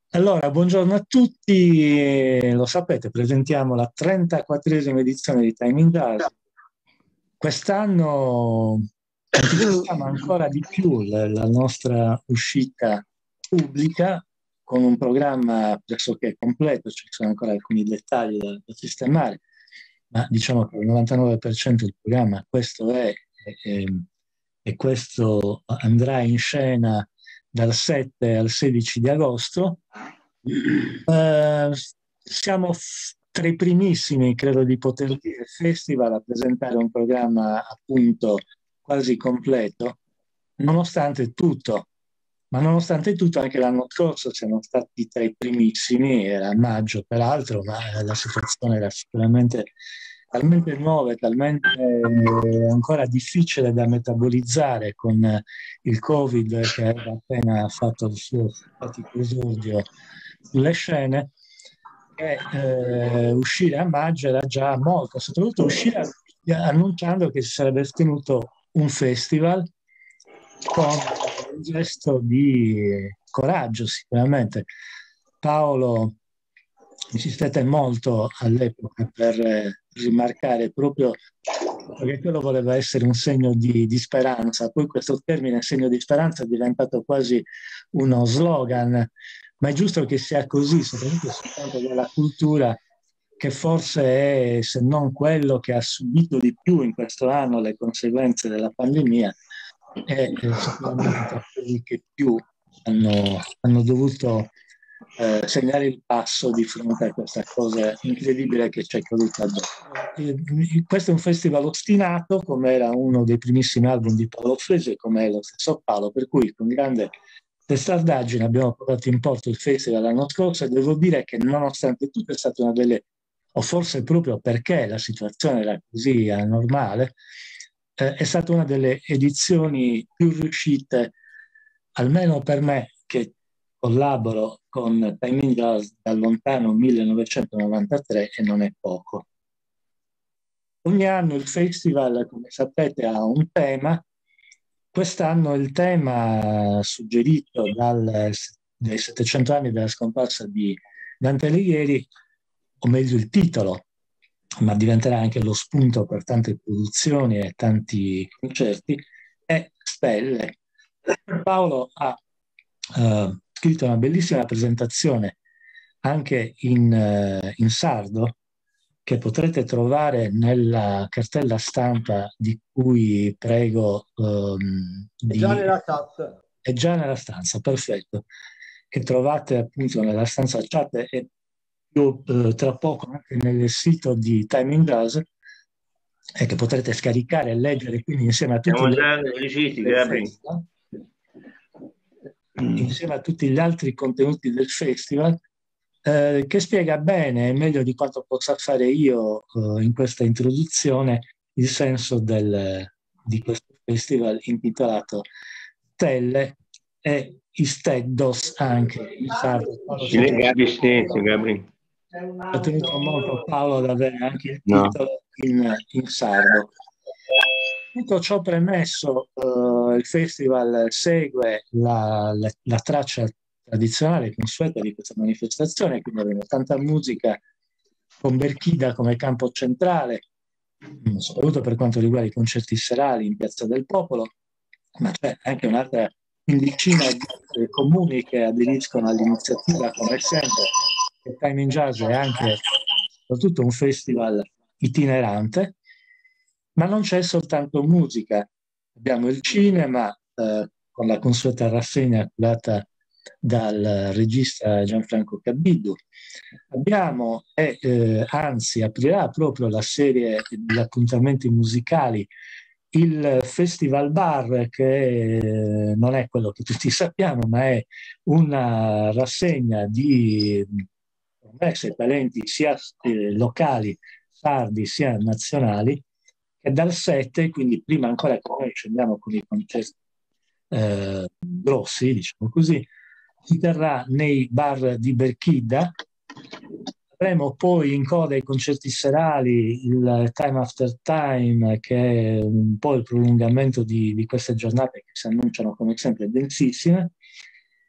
Allora, buongiorno a tutti. Lo sapete, presentiamo la 34esima edizione di Time in Jazz. Quest'anno anticipiamo ancora di più la nostra uscita pubblica con un programma pressoché completo. Ci sono ancora alcuni dettagli da sistemare, ma diciamo che il 99% del programma questo è, e, e questo andrà in scena dal 7 al 16 di agosto. Eh, Siamo tra i primissimi, credo di poter dire, festival a presentare un programma appunto quasi completo, nonostante tutto. Ma nonostante tutto, anche l'anno scorso siamo stati tra i primissimi, era a maggio peraltro, ma la situazione era sicuramente talmente nuova e talmente ancora difficile da metabolizzare con il Covid che aveva appena fatto il suo simpatico esordio sulle scene, che uscire a maggio era già molto, soprattutto uscire annunciando che si sarebbe tenuto un festival con un gesto di coraggio sicuramente. Paolo insistette molto all'epoca per rimarcare proprio perché quello voleva essere un segno di speranza. Poi questo termine segno di speranza è diventato quasi uno slogan, ma è giusto che sia così, soprattutto sul campo della cultura, che forse è, se non quello che ha subito di più in questo anno le conseguenze della pandemia, è sicuramente tra quelli che più hanno dovuto segnare il passo di fronte a questa cosa incredibile che ci è caduta addosso. Questo è un festival ostinato, come era uno dei primissimi album di Paolo Freese, come è lo stesso Paolo, per cui con grande testardaggine abbiamo portato in porto il festival l'anno scorso e devo dire che nonostante tutto è stata una delle, o forse proprio perché la situazione era così anormale, è stata una delle edizioni più riuscite, almeno per me che collaboro con Time in Jazz dal lontano 1993 e non è poco. Ogni anno il festival, come sapete, ha un tema. Quest'anno il tema suggerito dai 700 anni della scomparsa di Dante Alighieri, o meglio il titolo, ma diventerà anche lo spunto per tante produzioni e tanti concerti, è Stelle. Paolo ha scritto una bellissima presentazione anche in sardo che potrete trovare nella cartella stampa di cui prego È già di... nella chat. È già nella stanza, perfetto, che trovate appunto nella stanza chat e più, tra poco anche nel sito di Time in Jazz e che potrete scaricare e leggere quindi insieme a tutti Siamo gli già altri riusciti, del Gabri. festival, insieme a tutti gli altri contenuti del festival, che spiega bene, e meglio di quanto possa fare io in questa introduzione, il senso di questo festival intitolato Stelle e Isteddos anche in sardo. Paolo Gabri, silenzio, Gabri. ha tenuto molto Paolo ad avere anche il No. titolo in sardo. Tutto ciò premesso, il festival segue la traccia tradizionale e consueta di questa manifestazione, quindi abbiamo tanta musica con Berchida come campo centrale, soprattutto per quanto riguarda i concerti serali in Piazza del Popolo, ma c'è anche un'altra quindicina di comuni che aderiscono all'iniziativa, come sempre, che Time in Jazz è anche soprattutto un festival itinerante, ma non c'è soltanto musica. Abbiamo il cinema, con la consueta rassegna curata dal regista Gianfranco Cabiddu. Abbiamo, anzi, aprirà proprio la serie di appuntamenti musicali il Festival Bar, che non è quello che tutti sappiamo, ma è una rassegna di promesse e talenti sia locali, sardi, sia nazionali, che dal 7, quindi prima ancora che noi ci andiamo con i concerti grossi, diciamo così, si terrà nei bar di Berchida. Avremo poi in coda ai concerti serali il Time After Time, che è un po' il prolungamento di queste giornate che si annunciano come sempre densissime.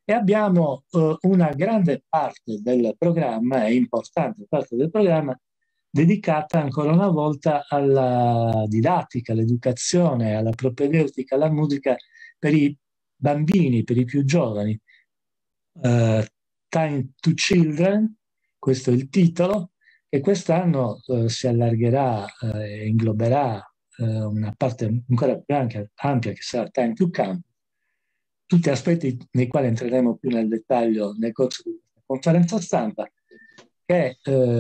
E abbiamo una grande parte del programma, e importante parte del programma, dedicata ancora una volta alla didattica, all'educazione, alla propedeutica, alla musica per i bambini, per i più giovani. Time to Children, questo è il titolo, e quest'anno si allargherà e ingloberà una parte ancora più ampia che sarà Time to Come, tutti aspetti nei quali entreremo più nel dettaglio nel corso di questa conferenza stampa, che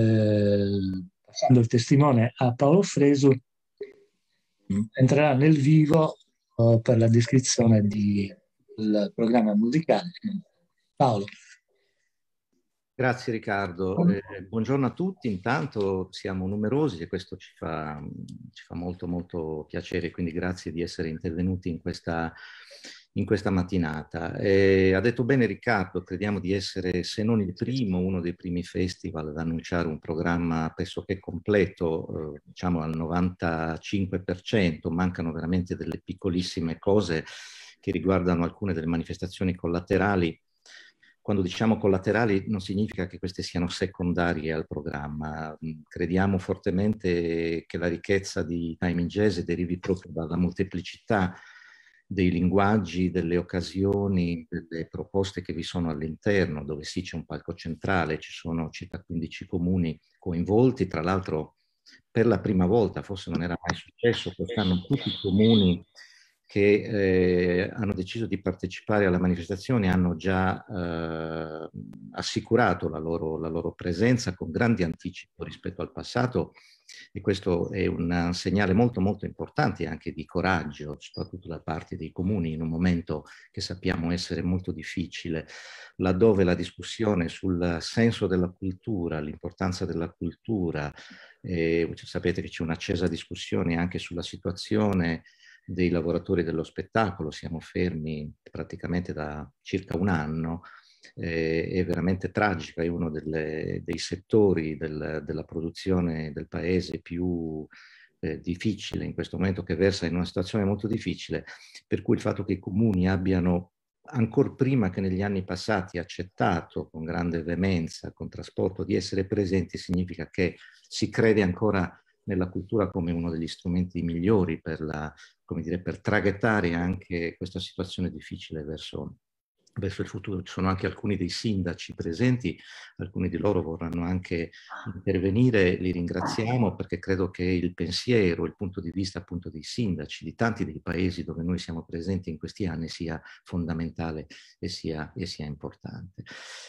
passando il testimone a Paolo Fresu, entrerà nel vivo per la descrizione del programma musicale. Paolo. Grazie Riccardo, buongiorno a tutti, intanto siamo numerosi e questo ci fa molto molto piacere, quindi grazie di essere intervenuti in questa mattinata. Ha detto bene Riccardo, crediamo di essere, se non il primo, uno dei primi festival ad annunciare un programma pressoché completo, diciamo al 95%, mancano veramente delle piccolissime cose che riguardano alcune delle manifestazioni collaterali. Quando diciamo collaterali non significa che queste siano secondarie al programma. Crediamo fortemente che la ricchezza di Time in Jazz derivi proprio dalla molteplicità dei linguaggi, delle occasioni, delle proposte che vi sono all'interno, dove sì c'è un palco centrale, ci sono circa 15 comuni coinvolti, tra l'altro per la prima volta, forse non era mai successo, quest'anno tutti i comuni che hanno deciso di partecipare alla manifestazione hanno già assicurato la loro presenza con grande anticipo rispetto al passato, e questo è un segnale molto molto importante anche di coraggio, soprattutto da parte dei comuni in un momento che sappiamo essere molto difficile, laddove la discussione sul senso della cultura, l'importanza della cultura, sapete che c'è un'accesa discussione anche sulla situazione dei lavoratori dello spettacolo, siamo fermi praticamente da circa un anno, è veramente tragica, è uno dei settori della produzione del paese più difficile in questo momento, che versa in una situazione molto difficile, per cui il fatto che i comuni abbiano ancor prima che negli anni passati accettato con grande veemenza, con trasporto, di essere presenti, significa che si crede ancora nella cultura come uno degli strumenti migliori per per traghettare anche questa situazione difficile verso il futuro. Ci sono anche alcuni dei sindaci presenti, alcuni di loro vorranno anche intervenire, li ringraziamo perché credo che il pensiero, il punto di vista appunto dei sindaci di tanti dei paesi dove noi siamo presenti in questi anni sia fondamentale e sia importante.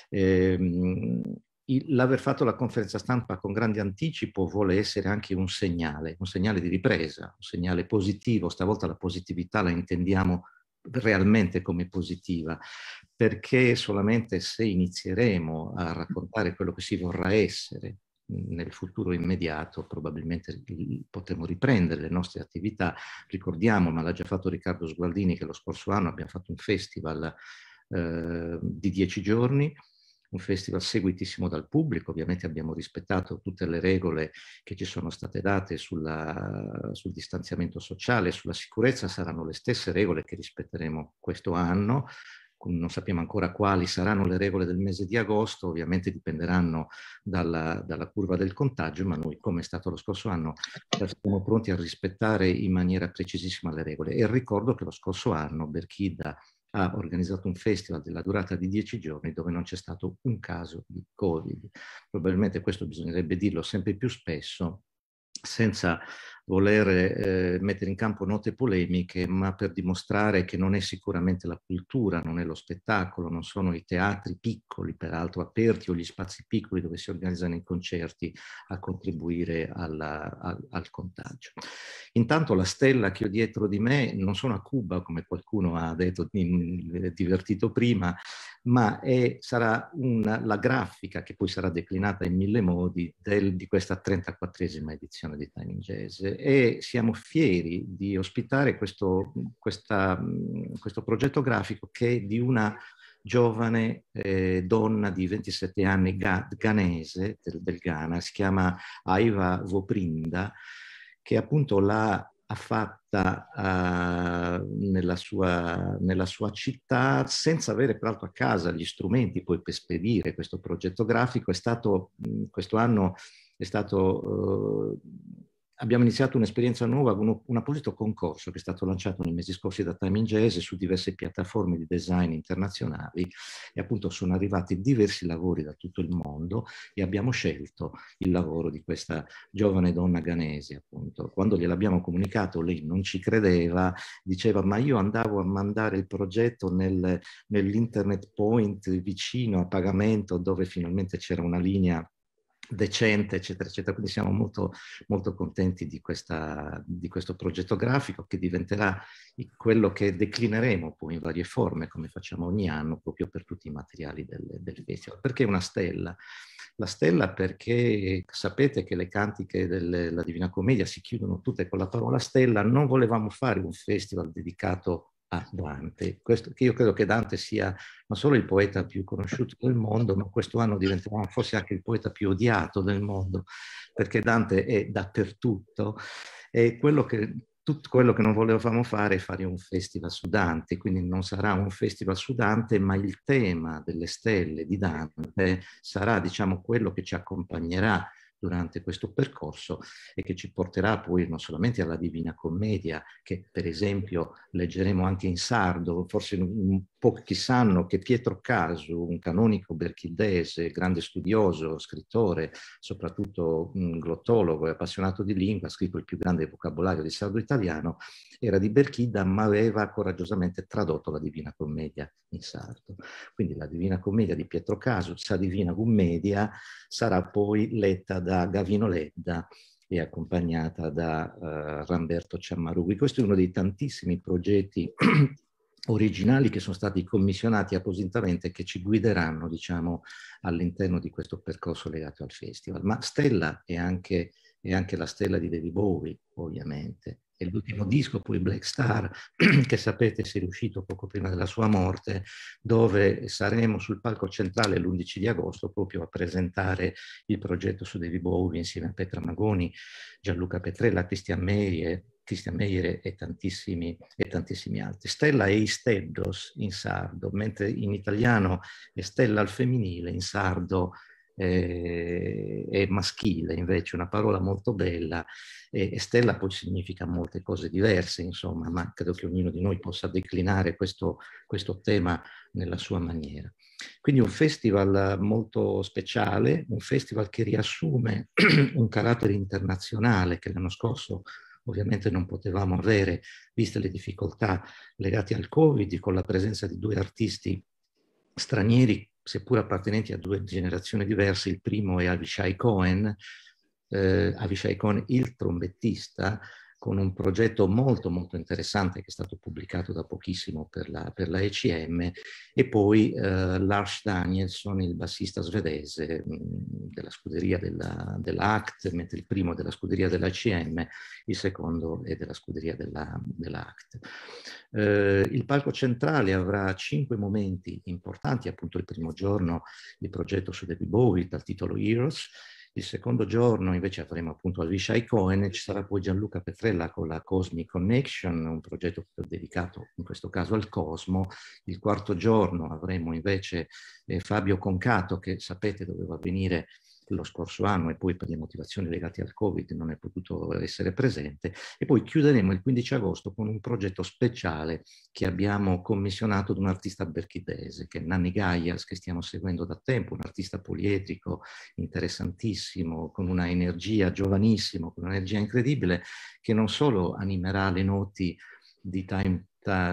L'aver fatto la conferenza stampa con grande anticipo vuole essere anche un segnale di ripresa, un segnale positivo. Stavolta la positività la intendiamo realmente come positiva, perché solamente se inizieremo a raccontare quello che si vorrà essere nel futuro immediato, probabilmente potremo riprendere le nostre attività. Ricordiamo, ma l'ha già fatto Riccardo Sgualdini, che lo scorso anno abbiamo fatto un festival di 10 giorni, un festival seguitissimo dal pubblico. Ovviamente abbiamo rispettato tutte le regole che ci sono state date sul distanziamento sociale, sulla sicurezza. Saranno le stesse regole che rispetteremo questo anno. Non sappiamo ancora quali saranno le regole del mese di agosto, ovviamente dipenderanno dalla curva del contagio, ma noi, come è stato lo scorso anno, siamo pronti a rispettare in maniera precisissima le regole. E ricordo che lo scorso anno Berchida ha organizzato un festival della durata di 10 giorni dove non c'è stato un caso di Covid. Probabilmente questo bisognerebbe dirlo sempre più spesso, senza voler mettere in campo note polemiche, ma per dimostrare che non è sicuramente la cultura, non è lo spettacolo, non sono i teatri piccoli, peraltro aperti, o gli spazi piccoli dove si organizzano i concerti a contribuire al contagio. Intanto la stella che ho dietro di me non sono a Cuba, come qualcuno ha detto, divertito prima, ma sarà la grafica che poi sarà declinata in 1000 modi di questa 34esima edizione di Time in Jazz, e siamo fieri di ospitare questo progetto grafico che è di una giovane donna di 27 anni ghanese del Ghana, si chiama Aiva Voprinda, che appunto ha fatta nella sua città, senza avere peraltro a casa gli strumenti poi per spedire questo progetto grafico. Questo anno è stato... abbiamo iniziato un'esperienza nuova, un apposito concorso che è stato lanciato nei mesi scorsi da Time in Jazz su diverse piattaforme di design internazionali, e appunto sono arrivati diversi lavori da tutto il mondo e abbiamo scelto il lavoro di questa giovane donna ghanese. Appunto, quando gliel'abbiamo comunicato lei non ci credeva, diceva: ma io andavo a mandare il progetto nell'internet point vicino a pagamento, dove finalmente c'era una linea decente, eccetera, eccetera. Quindi siamo molto, molto contenti di questo progetto grafico, che diventerà quello che declineremo poi in varie forme, come facciamo ogni anno, proprio per tutti i materiali del festival. Perché una stella? La stella perché sapete che le cantiche della Divina Commedia si chiudono tutte con la parola stella. Non volevamo fare un festival dedicato a Dante. Che io credo che Dante sia non solo il poeta più conosciuto del mondo, ma questo anno diventerà forse anche il poeta più odiato del mondo, perché Dante è dappertutto. E tutto quello che non volevamo fare è fare un festival su Dante, quindi non sarà un festival su Dante, ma il tema delle stelle di Dante sarà, diciamo, quello che ci accompagnerà durante questo percorso e che ci porterà poi non solamente alla Divina Commedia, che per esempio leggeremo anche in sardo. Forse pochi sanno che Pietro Casu, un canonico berchildese, grande studioso, scrittore, soprattutto un glottologo e appassionato di lingua, ha scritto il più grande vocabolario di sardo italiano, era di Berchida, ma aveva coraggiosamente tradotto la Divina Commedia in sardo. Quindi la Divina Commedia di Pietro Casu, Sa Divina Commedia, sarà poi letta da Gavino Ledda e accompagnata da Ramberto Ciammarughi. Questo è uno dei tantissimi progetti originali che sono stati commissionati appositamente, che ci guideranno, diciamo, all'interno di questo percorso legato al festival. Ma stella è anche la stella di David Bowie, ovviamente. E l'ultimo disco, poi Black Star, che sapete essere uscito poco prima della sua morte, dove saremo sul palco centrale l'11 di agosto proprio a presentare il progetto su David Bowie insieme a Petra Magoni, Gianluca Petrella, Christian Meyer e tantissimi altri. Stella è Isteddos in sardo, mentre in italiano è Stella al femminile, in sardo è maschile, invece una parola molto bella, e stella poi significa molte cose diverse, insomma, ma credo che ognuno di noi possa declinare questo tema nella sua maniera. Quindi un festival molto speciale, un festival che riassume un carattere internazionale che l'anno scorso ovviamente non potevamo avere, viste le difficoltà legate al Covid, con la presenza di 2 artisti stranieri, seppur appartenenti a 2 generazioni diverse. Il primo è Avishai Cohen, il trombettista, con un progetto molto molto interessante che è stato pubblicato da pochissimo per la ECM, e poi Lars Danielsson, il bassista svedese della scuderia della ACT, mentre il primo è della scuderia della ECM, il secondo è della scuderia della ACT. Il palco centrale avrà 5 momenti importanti. Appunto, il primo giorno il progetto su David Bowie dal titolo Heroes. Il secondo giorno invece avremo appunto Avishai Cohen, e ci sarà poi Gianluca Petrella con la Cosmic Connection, un progetto dedicato in questo caso al cosmo. Il quarto giorno avremo invece Fabio Concato, che sapete doveva venire lo scorso anno e poi per le motivazioni legate al Covid non è potuto essere presente, e poi chiuderemo il 15 agosto con un progetto speciale che abbiamo commissionato ad un artista berchidese, che è Nanni Gaias, che stiamo seguendo da tempo, un artista poliedrico interessantissimo, con una energia, giovanissimo, con un'energia incredibile, che non solo animerà le noti di Time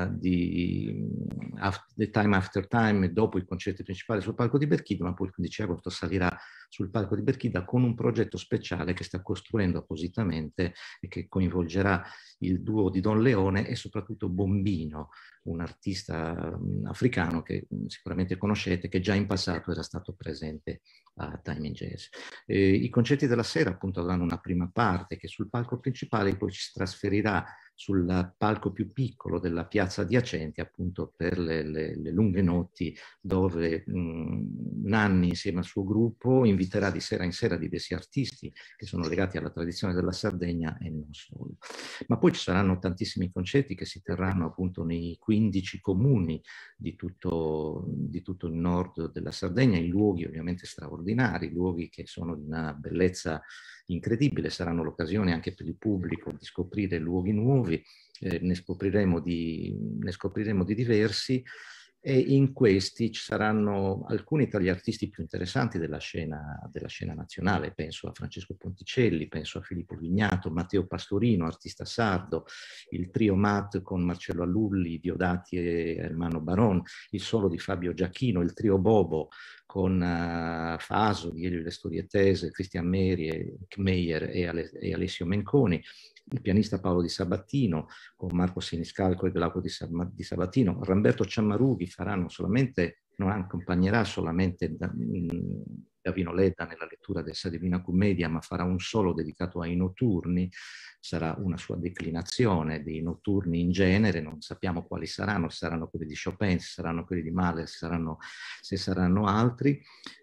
After Time dopo i concerti principali sul palco di Berchida, ma poi il 15 agosto salirà sul palco di Berchida con un progetto speciale che sta costruendo appositamente e che coinvolgerà il duo di Don Leone e soprattutto Bombino, un artista africano che sicuramente conoscete, che già in passato era stato presente a Time in Jazz. I concerti della sera appunto avranno una prima parte che sul palco principale poi ci trasferirà sul palco più piccolo della piazza adiacente, appunto per le lunghe notti, dove Nanni insieme al suo gruppo inviterà di sera in sera diversi artisti che sono legati alla tradizione della Sardegna e non solo. Ma poi ci saranno tantissimi concerti che si terranno appunto nei 15 comuni di tutto il nord della Sardegna, in luoghi ovviamente straordinari, luoghi che sono di una bellezza incredibile. Saranno l'occasione anche per il pubblico di scoprire luoghi nuovi, ne scopriremo di diversi, e in questi ci saranno alcuni tra gli artisti più interessanti della scena nazionale. Penso a Francesco Ponticelli, penso a Filippo Vignato, Matteo Pastorino, artista sardo, il trio Mat con Marcello Allulli, Diodati e Ermanno Baron, il solo di Fabio Giacchino, il trio Bobo con Faso, di Elio Le Storietese, Cristian Meyer e Alessio Menconi, il pianista Paolo Di Sabattino con Marco Siniscalco e Glauco Di Sabattino. Ramberto Ciammarughi non accompagnerà solamente Davino Ledda nella lettura del Sa Divina Commedia, ma farà un solo dedicato ai notturni. Sarà una sua declinazione dei notturni in genere, non sappiamo quali saranno, se saranno quelli di Chopin, se saranno quelli di Mahler, se saranno altri,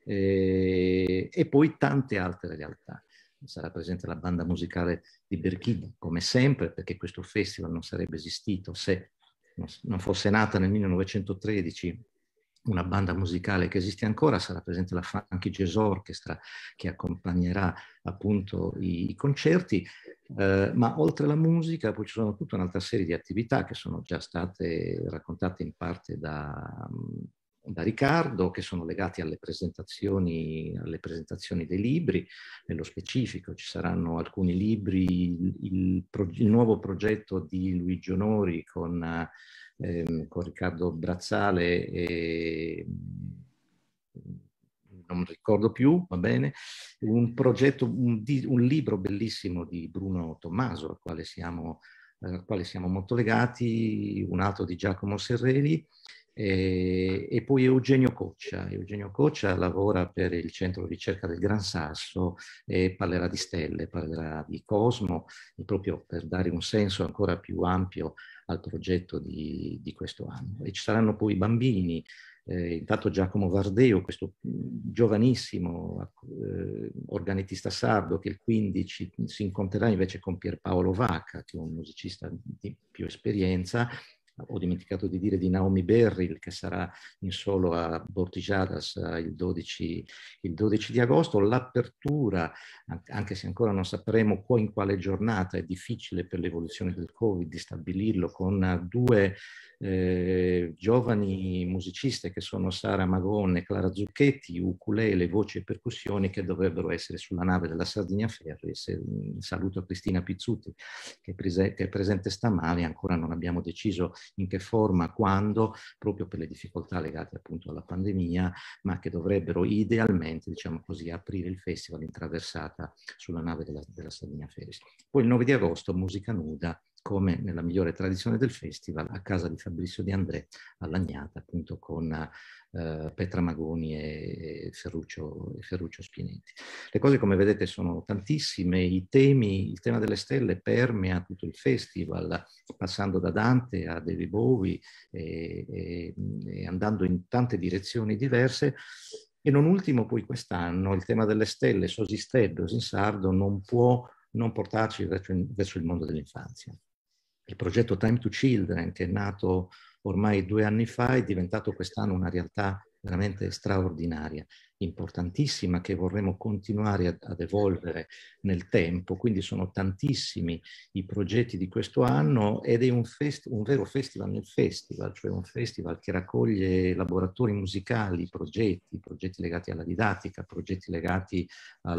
e poi tante altre realtà. Sarà presente la banda musicale di Berchini, come sempre, perché questo festival non sarebbe esistito se non fosse nata nel 1913 una banda musicale che esiste ancora. Sarà presente la Funky Jazz Orchestra che accompagnerà appunto i concerti, ma oltre alla musica poi ci sono tutta un'altra serie di attività che sono già state raccontate in parte da Riccardo, che sono legati alle presentazioni dei libri. Nello specifico ci saranno alcuni libri, il nuovo progetto di Luigi Onori con Riccardo Brazzale e non ricordo più, va bene, un progetto, un libro bellissimo di Bruno Tommaso, al quale siamo molto legati, un altro di Giacomo Serreli, e poi Eugenio Coccia. Eugenio Coccia lavora per il Centro di Ricerca del Gran Sasso e parlerà di stelle, parlerà di cosmo, proprio per dare un senso ancora più ampio al progetto di questo anno. E ci saranno poi i bambini. Intanto Giacomo Vardeo, questo giovanissimo organettista sardo, che il 15 si incontrerà invece con Pierpaolo Vacca, che è un musicista di più esperienza. Ho dimenticato di dire di Naomi Berril, che sarà in solo a Bortigiadas il 12 di agosto. L'apertura, anche se ancora non sapremo in quale giornata, è difficile per l'evoluzione del Covid di stabilirlo, con due giovani musiciste che sono Sara Magon e Clara Zucchetti, ukulele, voci e percussioni, che dovrebbero essere sulla nave della Sardegna Ferries. Saluto Cristina Pizzuti che è presente stamane. Ancora non abbiamo deciso in che forma, quando, proprio per le difficoltà legate appunto alla pandemia, ma che dovrebbero idealmente, diciamo così, aprire il festival in traversata sulla nave della Sardegna Ferries. Poi il 9 di agosto musica nuda, come nella migliore tradizione del festival, a casa di Fabrizio De André a Lagnata, appunto con Petra Magoni e Ferruccio Spinetti. Le cose, come vedete, sono tantissime. Il tema delle stelle permea tutto il festival, passando da Dante a David Bowie e andando in tante direzioni diverse. E non ultimo, poi quest'anno, il tema delle stelle, Sosistellos in sardo, non può non portarci verso il mondo dell'infanzia. Il progetto Time to Children, che è nato ormai 2 anni fa, è diventato quest'anno una realtà veramente straordinaria, importantissima, che vorremmo continuare ad evolvere nel tempo. Quindi sono tantissimi i progetti di questo anno, ed è un vero festival nel festival, cioè un festival che raccoglie laboratori musicali, progetti legati alla didattica, progetti legati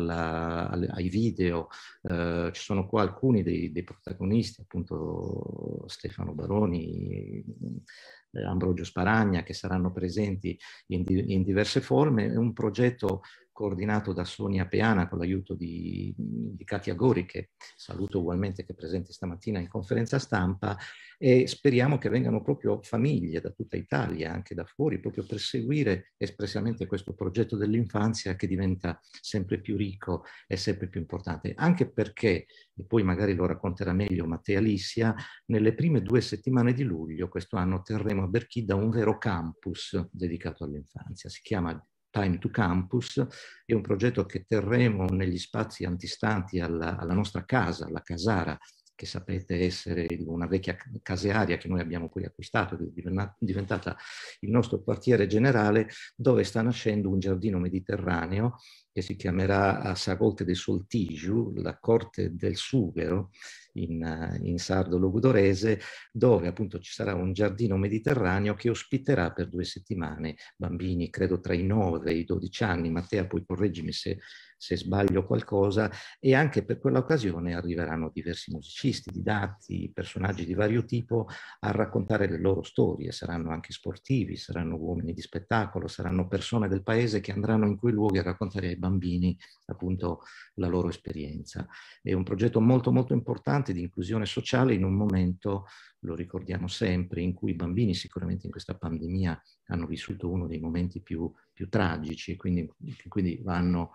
ai video. Ci sono qua alcuni dei protagonisti, appunto Stefano Baroni, Ambrogio Sparagna, che saranno presenti in diverse forme. È un progetto coordinato da Sonia Peana con l'aiuto di Katia Gori, che saluto ugualmente, che è presente stamattina in conferenza stampa, e speriamo che vengano proprio famiglie da tutta Italia, anche da fuori, proprio per seguire espressamente questo progetto dell'infanzia che diventa sempre più ricco e sempre più importante, anche perché, e poi magari lo racconterà meglio Mattea Lissia, nelle prime 2 settimane di luglio quest'anno terremo a Berchida un vero campus dedicato all'infanzia. Si chiama Time to Campus, è un progetto che terremo negli spazi antistanti alla nostra casa, la Casara, che sapete essere una vecchia casearia che noi abbiamo poi acquistato, che è diventata il nostro quartiere generale, dove sta nascendo un giardino mediterraneo che si chiamerà a Sagolte de Soltigiu, la corte del sughero, in sardo logudorese, dove appunto ci sarà un giardino mediterraneo che ospiterà per 2 settimane bambini, credo tra i 9 e i 12 anni. Mattea, poi correggimi se sbaglio qualcosa, e anche per quell'occasione arriveranno diversi musicisti, didatti, personaggi di vario tipo a raccontare le loro storie. Saranno anche sportivi, saranno uomini di spettacolo, saranno persone del paese che andranno in quei luoghi a raccontare ai bambini appunto la loro esperienza. È un progetto molto molto importante di inclusione sociale in un momento, lo ricordiamo sempre, in cui i bambini sicuramente in questa pandemia hanno vissuto uno dei momenti più tragici, quindi vanno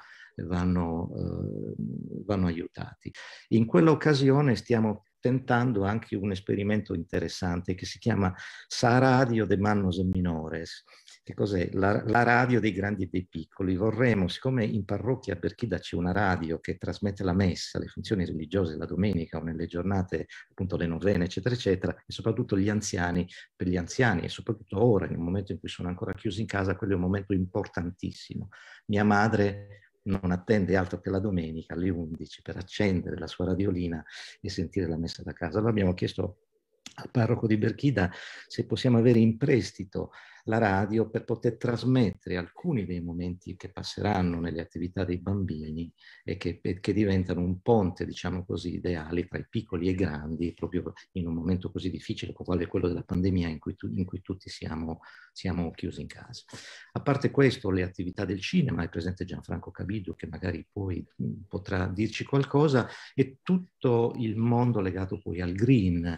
aiutati. In quell'occasione stiamo tentando anche un esperimento interessante che si chiama Sa Radio de Mannos e Minores. Che cos'è? La radio dei grandi e dei piccoli. Vorremmo, siccome in parrocchia a Berchida c'è una radio che trasmette la messa, le funzioni religiose la domenica o nelle giornate, appunto le novene, eccetera, eccetera, e soprattutto gli anziani, per gli anziani, e soprattutto ora, nel momento in cui sono ancora chiusi in casa, quello è un momento importantissimo. Mia madre non attende altro che la domenica alle 11 per accendere la sua radiolina e sentire la messa da casa. Allora abbiamo chiesto al parroco di Berchida se possiamo avere in prestito la radio per poter trasmettere alcuni dei momenti che passeranno nelle attività dei bambini e che diventano un ponte, diciamo così, ideali tra i piccoli e i grandi, proprio in un momento così difficile quale quello della pandemia in cui tutti siamo chiusi in casa. A parte questo, le attività del cinema, è presente Gianfranco Cabido che magari poi potrà dirci qualcosa, e tutto il mondo legato poi al green.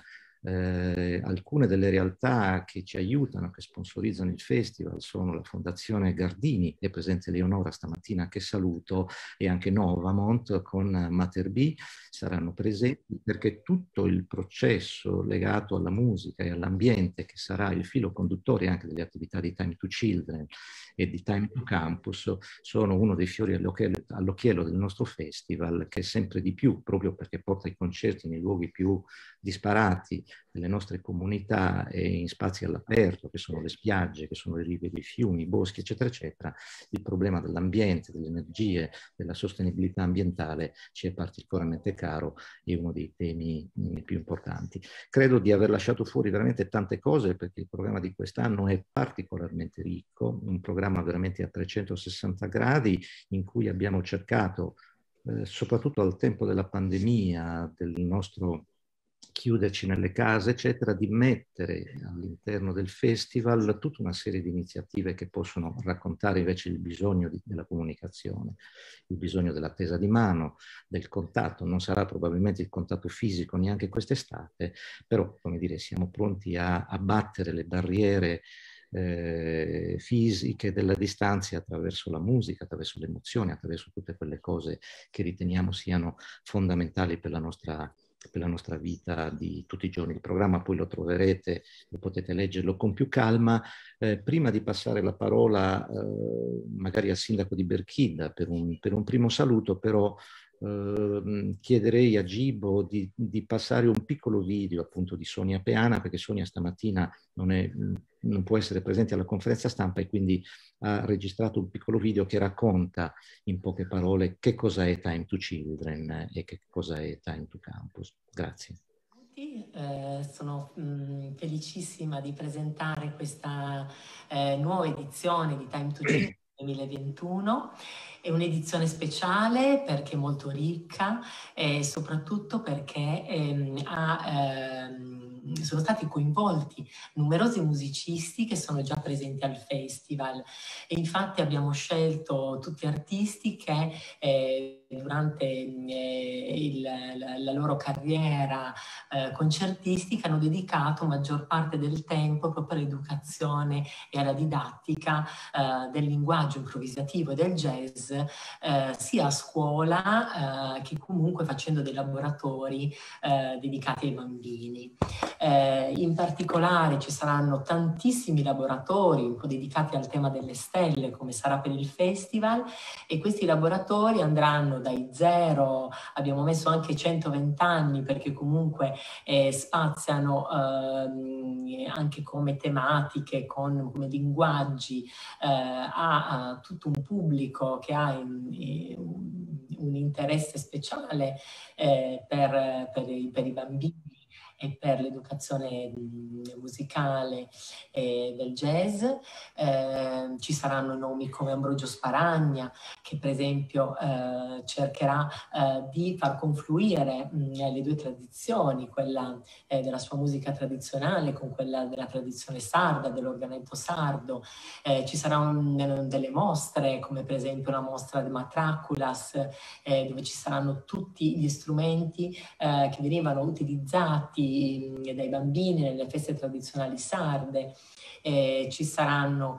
Alcune delle realtà che ci aiutano, che sponsorizzano il festival, sono la Fondazione Gardini, è presente Leonora stamattina che saluto, e anche Novamont con Mater B saranno presenti, perché tutto il processo legato alla musica e all'ambiente, che sarà il filo conduttore anche delle attività di Time to Children e di Time to Campus, sono uno dei fiori all'occhiello del nostro festival, che sempre di più, proprio perché porta i concerti nei luoghi più disparati delle nostre comunità e in spazi all'aperto, che sono le spiagge, che sono le rive dei fiumi, i boschi, eccetera, eccetera, il problema dell'ambiente, delle energie, della sostenibilità ambientale ci è particolarmente caro, è uno dei temi più importanti. Credo di aver lasciato fuori veramente tante cose, perché il programma di quest'anno è particolarmente ricco, un programma veramente a 360 gradi, in cui abbiamo cercato, soprattutto al tempo della pandemia, del nostro chiuderci nelle case, eccetera, di mettere all'interno del festival tutta una serie di iniziative che possono raccontare invece il bisogno della comunicazione, il bisogno della tesa di mano, del contatto. Non sarà probabilmente il contatto fisico neanche quest'estate, però, come dire, siamo pronti a abbattere le barriere fisiche della distanza attraverso la musica, attraverso le emozioni, attraverso tutte quelle cose che riteniamo siano fondamentali per la nostra vita di tutti i giorni. Il programma poi lo troverete, lo potete leggerlo con più calma. Prima di passare la parola magari al sindaco di Berchida per un primo saluto, però chiederei a Gibo di passare un piccolo video appunto di Sonia Peana, perché Sonia stamattina non può essere presente alla conferenza stampa e quindi ha registrato un piccolo video che racconta in poche parole che cosa è Time to Children e che cosa è Time to Campus. Grazie. Sono felicissima di presentare questa nuova edizione di Time to Children 2021. È un'edizione speciale perché è molto ricca e soprattutto perché sono stati coinvolti numerosi musicisti che sono già presenti al festival, e infatti abbiamo scelto tutti artisti che durante la loro carriera concertistica hanno dedicato maggior parte del tempo proprio all'educazione e alla didattica del linguaggio improvvisativo e del jazz, sia a scuola che comunque facendo dei laboratori dedicati ai bambini. In particolare ci saranno tantissimi laboratori un po' dedicati al tema delle stelle, come sarà per il festival, e questi laboratori andranno dai 0, abbiamo messo anche 120 anni, perché comunque spaziano anche come tematiche, come linguaggi, a tutto un pubblico che ha un interesse speciale per i bambini e per l'educazione musicale del jazz. Ci saranno nomi come Ambrogio Sparagna, che per esempio cercherà di far confluire le due tradizioni, quella della sua musica tradizionale con quella della tradizione sarda, dell'organetto sardo. Ci saranno delle mostre, come per esempio la mostra di Matraculas, dove ci saranno tutti gli strumenti che venivano utilizzati dai bambini nelle feste tradizionali sarde. Ci saranno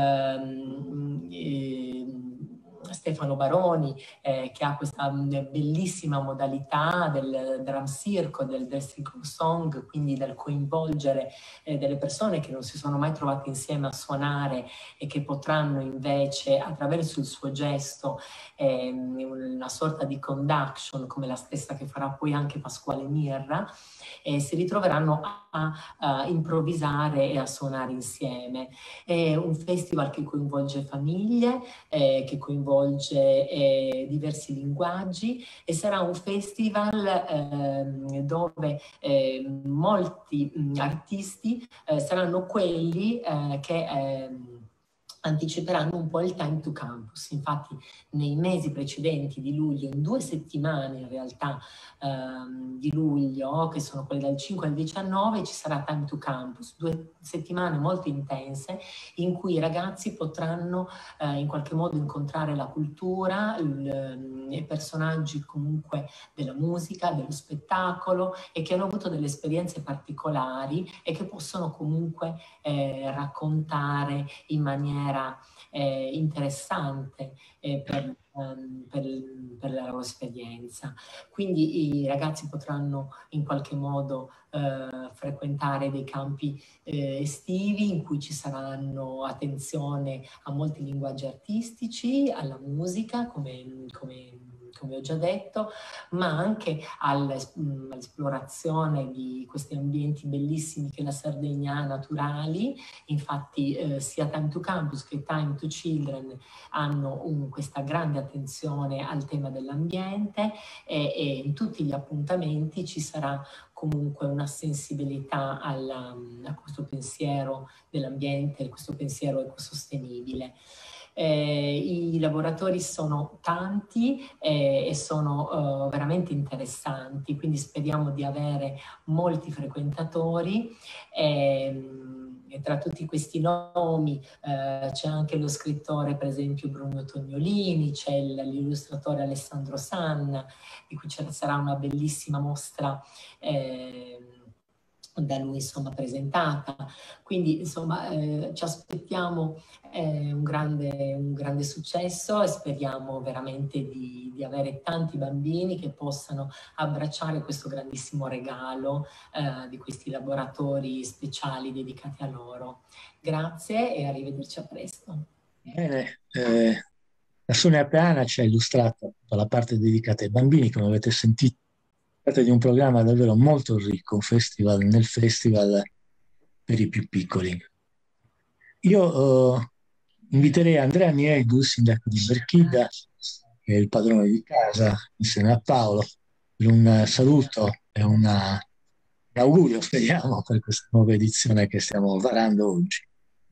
Stefano Baroni, che ha questa bellissima modalità del drum circle, del dressing song, quindi del coinvolgere delle persone che non si sono mai trovate insieme a suonare e che potranno invece, attraverso il suo gesto, una sorta di conduction, come la stessa che farà poi anche Pasquale Mirra, si ritroveranno a improvvisare e a suonare insieme. È un festival che coinvolge famiglie, che coinvolge diversi linguaggi, e sarà un festival dove molti artisti saranno quelli che anticiperanno un po' il Time to Campus. Infatti nei mesi precedenti di luglio, in 2 settimane in realtà di luglio, che sono quelle dal 5 al 19, ci sarà Time to Campus, 2 settimane molto intense in cui i ragazzi potranno in qualche modo incontrare la cultura, i personaggi comunque della musica, dello spettacolo, e che hanno avuto delle esperienze particolari e che possono comunque raccontare in maniera interessante per la loro esperienza. Quindi i ragazzi potranno in qualche modo frequentare dei campi estivi in cui ci saranno attenzione a molti linguaggi artistici, alla musica, come ho già detto, ma anche all'esplorazione di questi ambienti bellissimi che la Sardegna ha, naturali. Infatti sia Time to Campus che Time to Children hanno questa grande attenzione al tema dell'ambiente, e in tutti gli appuntamenti ci sarà comunque una sensibilità a questo pensiero dell'ambiente, questo pensiero ecosostenibile. I laboratori sono tanti e sono veramente interessanti, quindi speriamo di avere molti frequentatori. E tra tutti questi nomi c'è anche lo scrittore, per esempio, Bruno Tognolini, c'è l'illustratore Alessandro Sanna, di cui sarà una bellissima mostra da lui insomma presentata. Quindi insomma ci aspettiamo un grande successo, e speriamo veramente di avere tanti bambini che possano abbracciare questo grandissimo regalo di questi laboratori speciali dedicati a loro. Grazie e arrivederci a presto. Bene, la Sonia Peana ci ha illustrato la parte dedicata ai bambini, come avete sentito. Si tratta di un programma davvero molto ricco, un festival nel festival per i più piccoli. Io inviterei Andrea Mieidu, sindaco di Berchida, che è il padrone di casa, insieme a Paolo, per un saluto e un augurio, speriamo, per questa nuova edizione che stiamo varando oggi.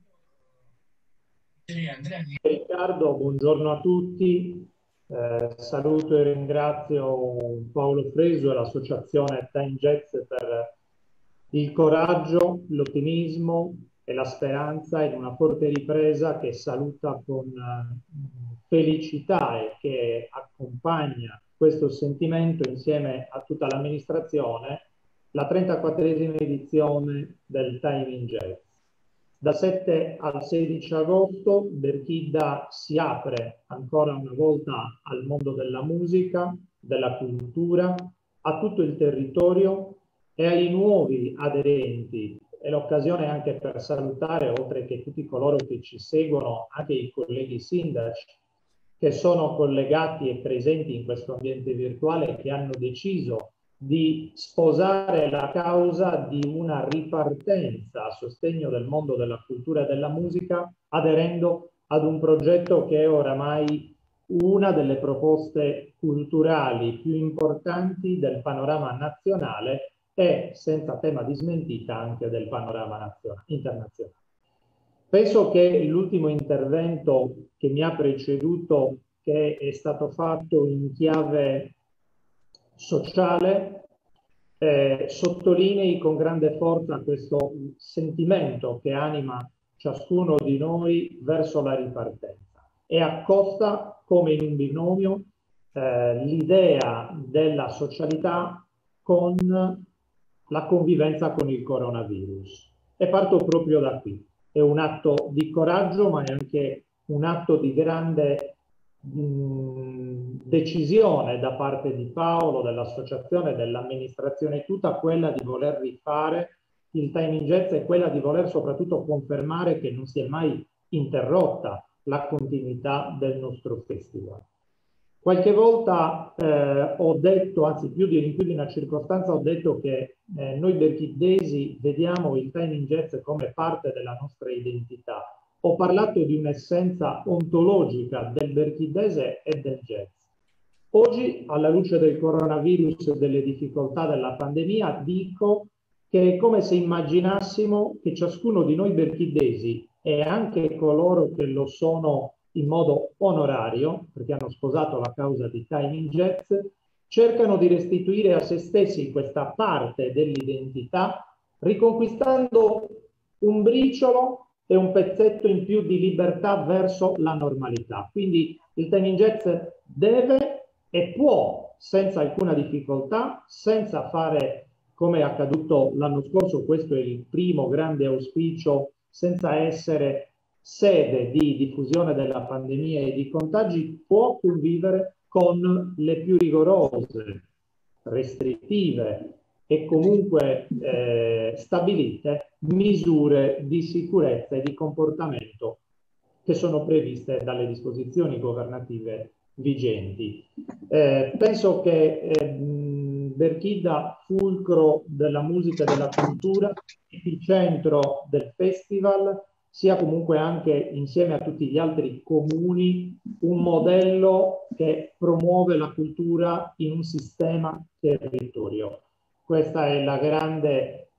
Riccardo, buongiorno a tutti. Saluto e ringrazio Paolo Fresu e l'associazione Time Jazz per il coraggio, l'ottimismo e la speranza in una forte ripresa che saluta con felicità e che accompagna questo sentimento insieme a tutta l'amministrazione, la 34esima edizione del Time in Jazz. Da 7 al 16 agosto Berchidda si apre ancora una volta al mondo della musica, della cultura, a tutto il territorio e ai nuovi aderenti. È l'occasione anche per salutare, oltre che tutti coloro che ci seguono, anche i colleghi sindaci che sono collegati e presenti in questo ambiente virtuale, che hanno deciso di sposare la causa di una ripartenza a sostegno del mondo della cultura e della musica, aderendo ad un progetto che è oramai una delle proposte culturali più importanti del panorama nazionale e, senza tema di smentita, anche del panorama internazionale. Penso che l'ultimo intervento che mi ha preceduto, che è stato fatto in chiave sociale, sottolinei con grande forza questo sentimento che anima ciascuno di noi verso la ripartenza e accosta come in un binomio l'idea della socialità con la convivenza con il coronavirus. E parto proprio da qui. È un atto di coraggio, ma è anche un atto di grande decisione da parte di Paolo, dell'associazione, dell'amministrazione tutta, quella di voler rifare il Time in Jazz e quella di voler soprattutto confermare che non si è mai interrotta la continuità del nostro festival. Qualche volta ho detto, anzi più di una circostanza, ho detto che noi berchiddesi vediamo il Time in Jazz come parte della nostra identità. Ho parlato di un'essenza ontologica del berchiddese e del jazz. Oggi, alla luce del coronavirus e delle difficoltà della pandemia, dico che è come se immaginassimo che ciascuno di noi berchiddesi e anche coloro che lo sono in modo onorario, perché hanno sposato la causa di Time in Jazz, cercano di restituire a se stessi questa parte dell'identità, riconquistando un briciolo e un pezzetto in più di libertà verso la normalità. Quindi il Time in Jazz deve e può, senza alcuna difficoltà, senza fare come è accaduto l'anno scorso, questo è il primo grande auspicio, senza essere sede di diffusione della pandemia e di contagi, può convivere con le più rigorose, restrittive e comunque stabilite misure di sicurezza e di comportamento che sono previste dalle disposizioni governative vigenti. Penso che Berchidda, fulcro della musica e della cultura, il centro del festival, sia comunque anche insieme a tutti gli altri comuni un modello che promuove la cultura in un sistema territorio. Questa è la grande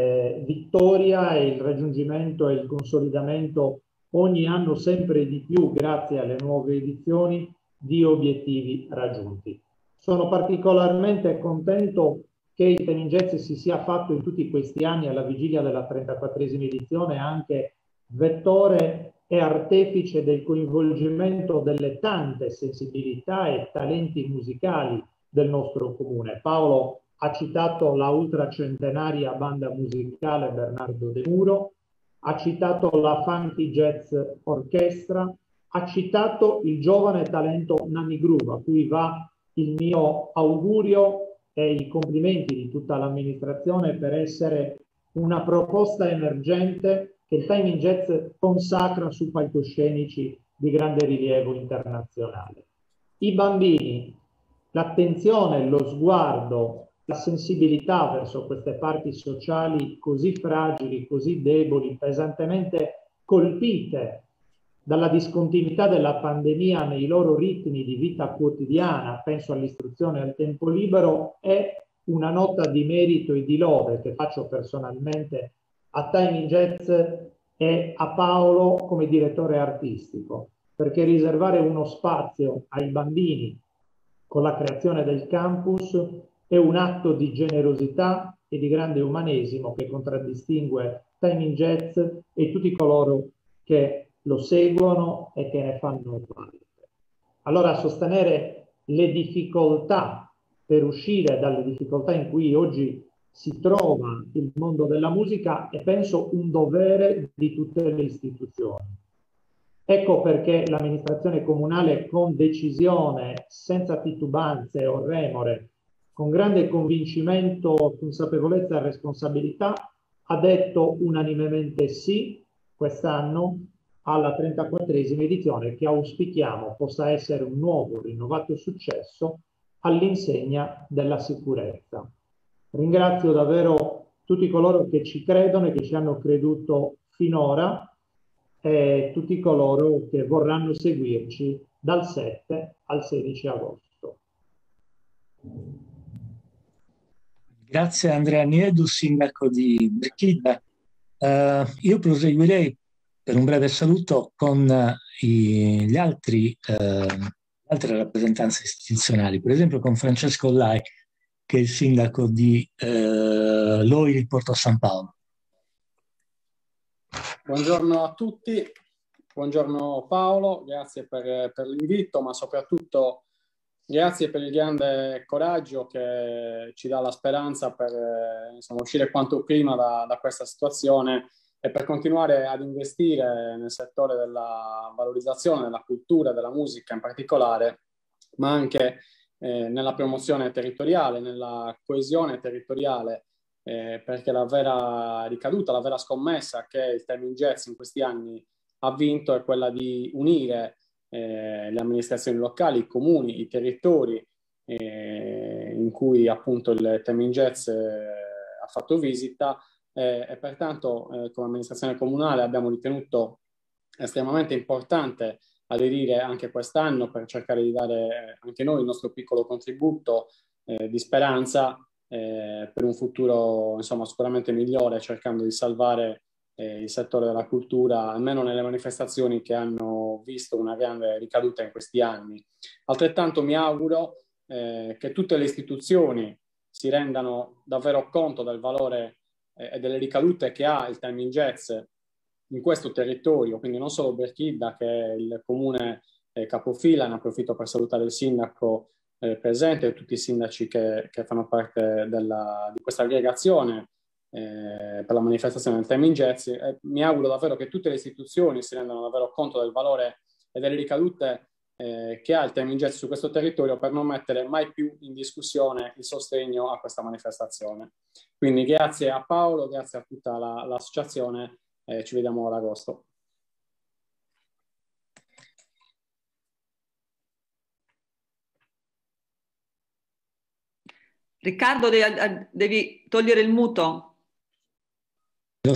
vittoria e il raggiungimento e il consolidamento ogni anno sempre di più, grazie alle nuove edizioni, di obiettivi raggiunti. Sono particolarmente contento che il Time in Jazz si sia fatto in tutti questi anni, alla vigilia della 34esima edizione, anche vettore e artefice del coinvolgimento delle tante sensibilità e talenti musicali del nostro comune. Paolo ha citato la ultracentenaria banda musicale Bernardo De Muro, ha citato la Funky Jazz Orchestra, ha citato il giovane talento Nani Groove, a cui va il mio augurio e i complimenti di tutta l'amministrazione per essere una proposta emergente che il Time in Jazz consacra su palcoscenici di grande rilievo internazionale. I bambini, l'attenzione, lo sguardo, la sensibilità verso queste parti sociali così fragili, così deboli, pesantemente colpite dalla discontinuità della pandemia nei loro ritmi di vita quotidiana, penso all'istruzione e al tempo libero, è una nota di merito e di lode che faccio personalmente a Time in Jazz e a Paolo come direttore artistico, perché riservare uno spazio ai bambini con la creazione del campus è un atto di generosità, e di grande umanesimo che contraddistingue Time in Jazz e tutti coloro che lo seguono e che ne fanno parte. Allora, sostenere le difficoltà per uscire dalle difficoltà in cui oggi si trova il mondo della musica è, penso, un dovere di tutte le istituzioni. Ecco perché l'amministrazione comunale, con decisione, senza titubanze o remore, con grande convincimento, consapevolezza e responsabilità, ha detto unanimemente sì quest'anno alla 34esima edizione, che auspichiamo possa essere un nuovo, rinnovato successo all'insegna della sicurezza. Ringrazio davvero tutti coloro che ci credono e che ci hanno creduto finora e tutti coloro che vorranno seguirci dal 7 al 16 agosto. Grazie Andrea Niedu, sindaco di Berchida. Io proseguirei per un breve saluto con le altre rappresentanze istituzionali, per esempio con Francesco Lai, che è il sindaco di Loi Porto San Paolo. Buongiorno a tutti, buongiorno Paolo, grazie per l'invito, ma soprattutto grazie per il grande coraggio che ci dà la speranza per uscire quanto prima da questa situazione e per continuare ad investire nel settore della valorizzazione della cultura, della musica in particolare, ma anche nella promozione territoriale, nella coesione territoriale, perché la vera ricaduta, la vera scommessa che il Time in Jazz in questi anni ha vinto è quella di unire le amministrazioni locali, i comuni, i territori in cui appunto il Time in Jazz ha fatto visita e pertanto come amministrazione comunale abbiamo ritenuto estremamente importante aderire anche quest'anno per cercare di dare anche noi il nostro piccolo contributo di speranza per un futuro insomma sicuramente migliore, cercando di salvare il settore della cultura, almeno nelle manifestazioni che hanno visto una grande ricaduta in questi anni. Altrettanto mi auguro che tutte le istituzioni si rendano davvero conto del valore e delle ricadute che ha il Time in Jazz in questo territorio, quindi non solo Berchida, che è il comune capofila. Ne approfitto per salutare il sindaco presente e tutti i sindaci che fanno parte di questa aggregazione per la manifestazione del Time in Jazz. Mi auguro davvero che tutte le istituzioni si rendano davvero conto del valore e delle ricadute che ha il Time in Jazz su questo territorio, per non mettere mai più in discussione il sostegno a questa manifestazione. Quindi grazie a Paolo, grazie a tutta l'associazione, ci vediamo ad agosto. Riccardo, devi togliere il muto. Ero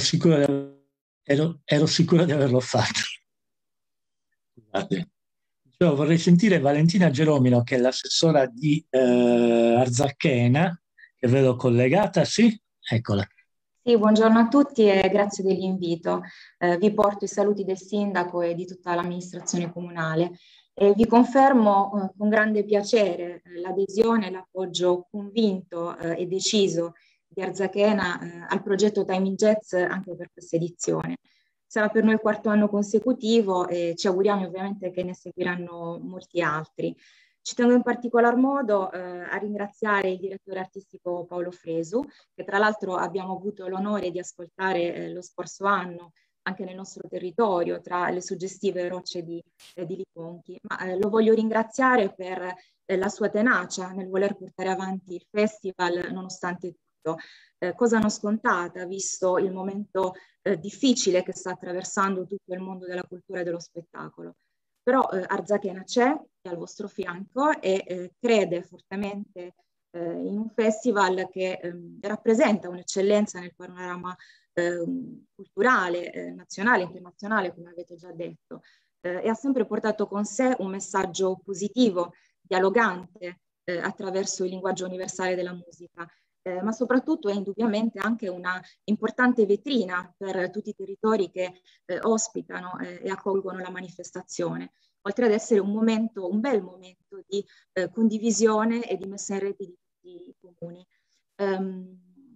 sicuro di averlo fatto. Scusate. Vorrei sentire Valentina Geromino, che è l'assessora di Arzachena, che vedo collegata. Sì, eccola. Sì, buongiorno a tutti e grazie dell'invito. Vi porto i saluti del sindaco e di tutta l'amministrazione comunale. E vi confermo con grande piacere l'adesione e l'appoggio convinto e deciso di Arzachena al progetto Time in Jazz anche per questa edizione. Sarà per noi il 4º anno consecutivo e ci auguriamo ovviamente che ne seguiranno molti altri. Ci tengo in particolar modo a ringraziare il direttore artistico Paolo Fresu, che tra l'altro abbiamo avuto l'onore di ascoltare lo scorso anno anche nel nostro territorio, tra le suggestive rocce di Liponchi. Ma lo voglio ringraziare per la sua tenacia nel voler portare avanti il festival nonostante tutto. Cosa non scontata, visto il momento difficile che sta attraversando tutto il mondo della cultura e dello spettacolo. Però Arzachena c'è, è al vostro fianco e crede fortemente in un festival che rappresenta un'eccellenza nel panorama culturale, nazionale, internazionale, come avete già detto, e ha sempre portato con sé un messaggio positivo, dialogante, attraverso il linguaggio universale della musica. Ma soprattutto è indubbiamente anche una importante vetrina per tutti i territori che ospitano e accolgono la manifestazione, oltre ad essere un bel momento di condivisione e di messa in rete di tutti i comuni.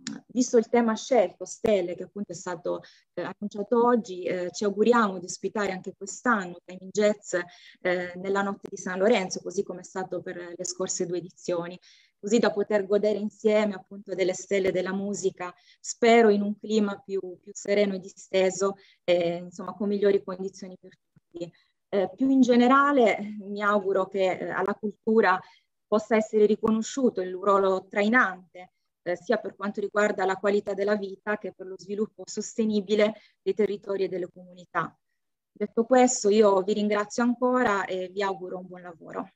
visto il tema scelto, Stelle, che appunto è stato annunciato oggi, ci auguriamo di ospitare anche quest'anno Time in Jazz nella notte di San Lorenzo, così come è stato per le scorse 2 edizioni, così da poter godere insieme appunto delle stelle della musica, spero in un clima più sereno e disteso, insomma con migliori condizioni per tutti. Più in generale mi auguro che alla cultura possa essere riconosciuto il ruolo trainante, sia per quanto riguarda la qualità della vita che per lo sviluppo sostenibile dei territori e delle comunità. Detto questo, io vi ringrazio ancora e vi auguro un buon lavoro.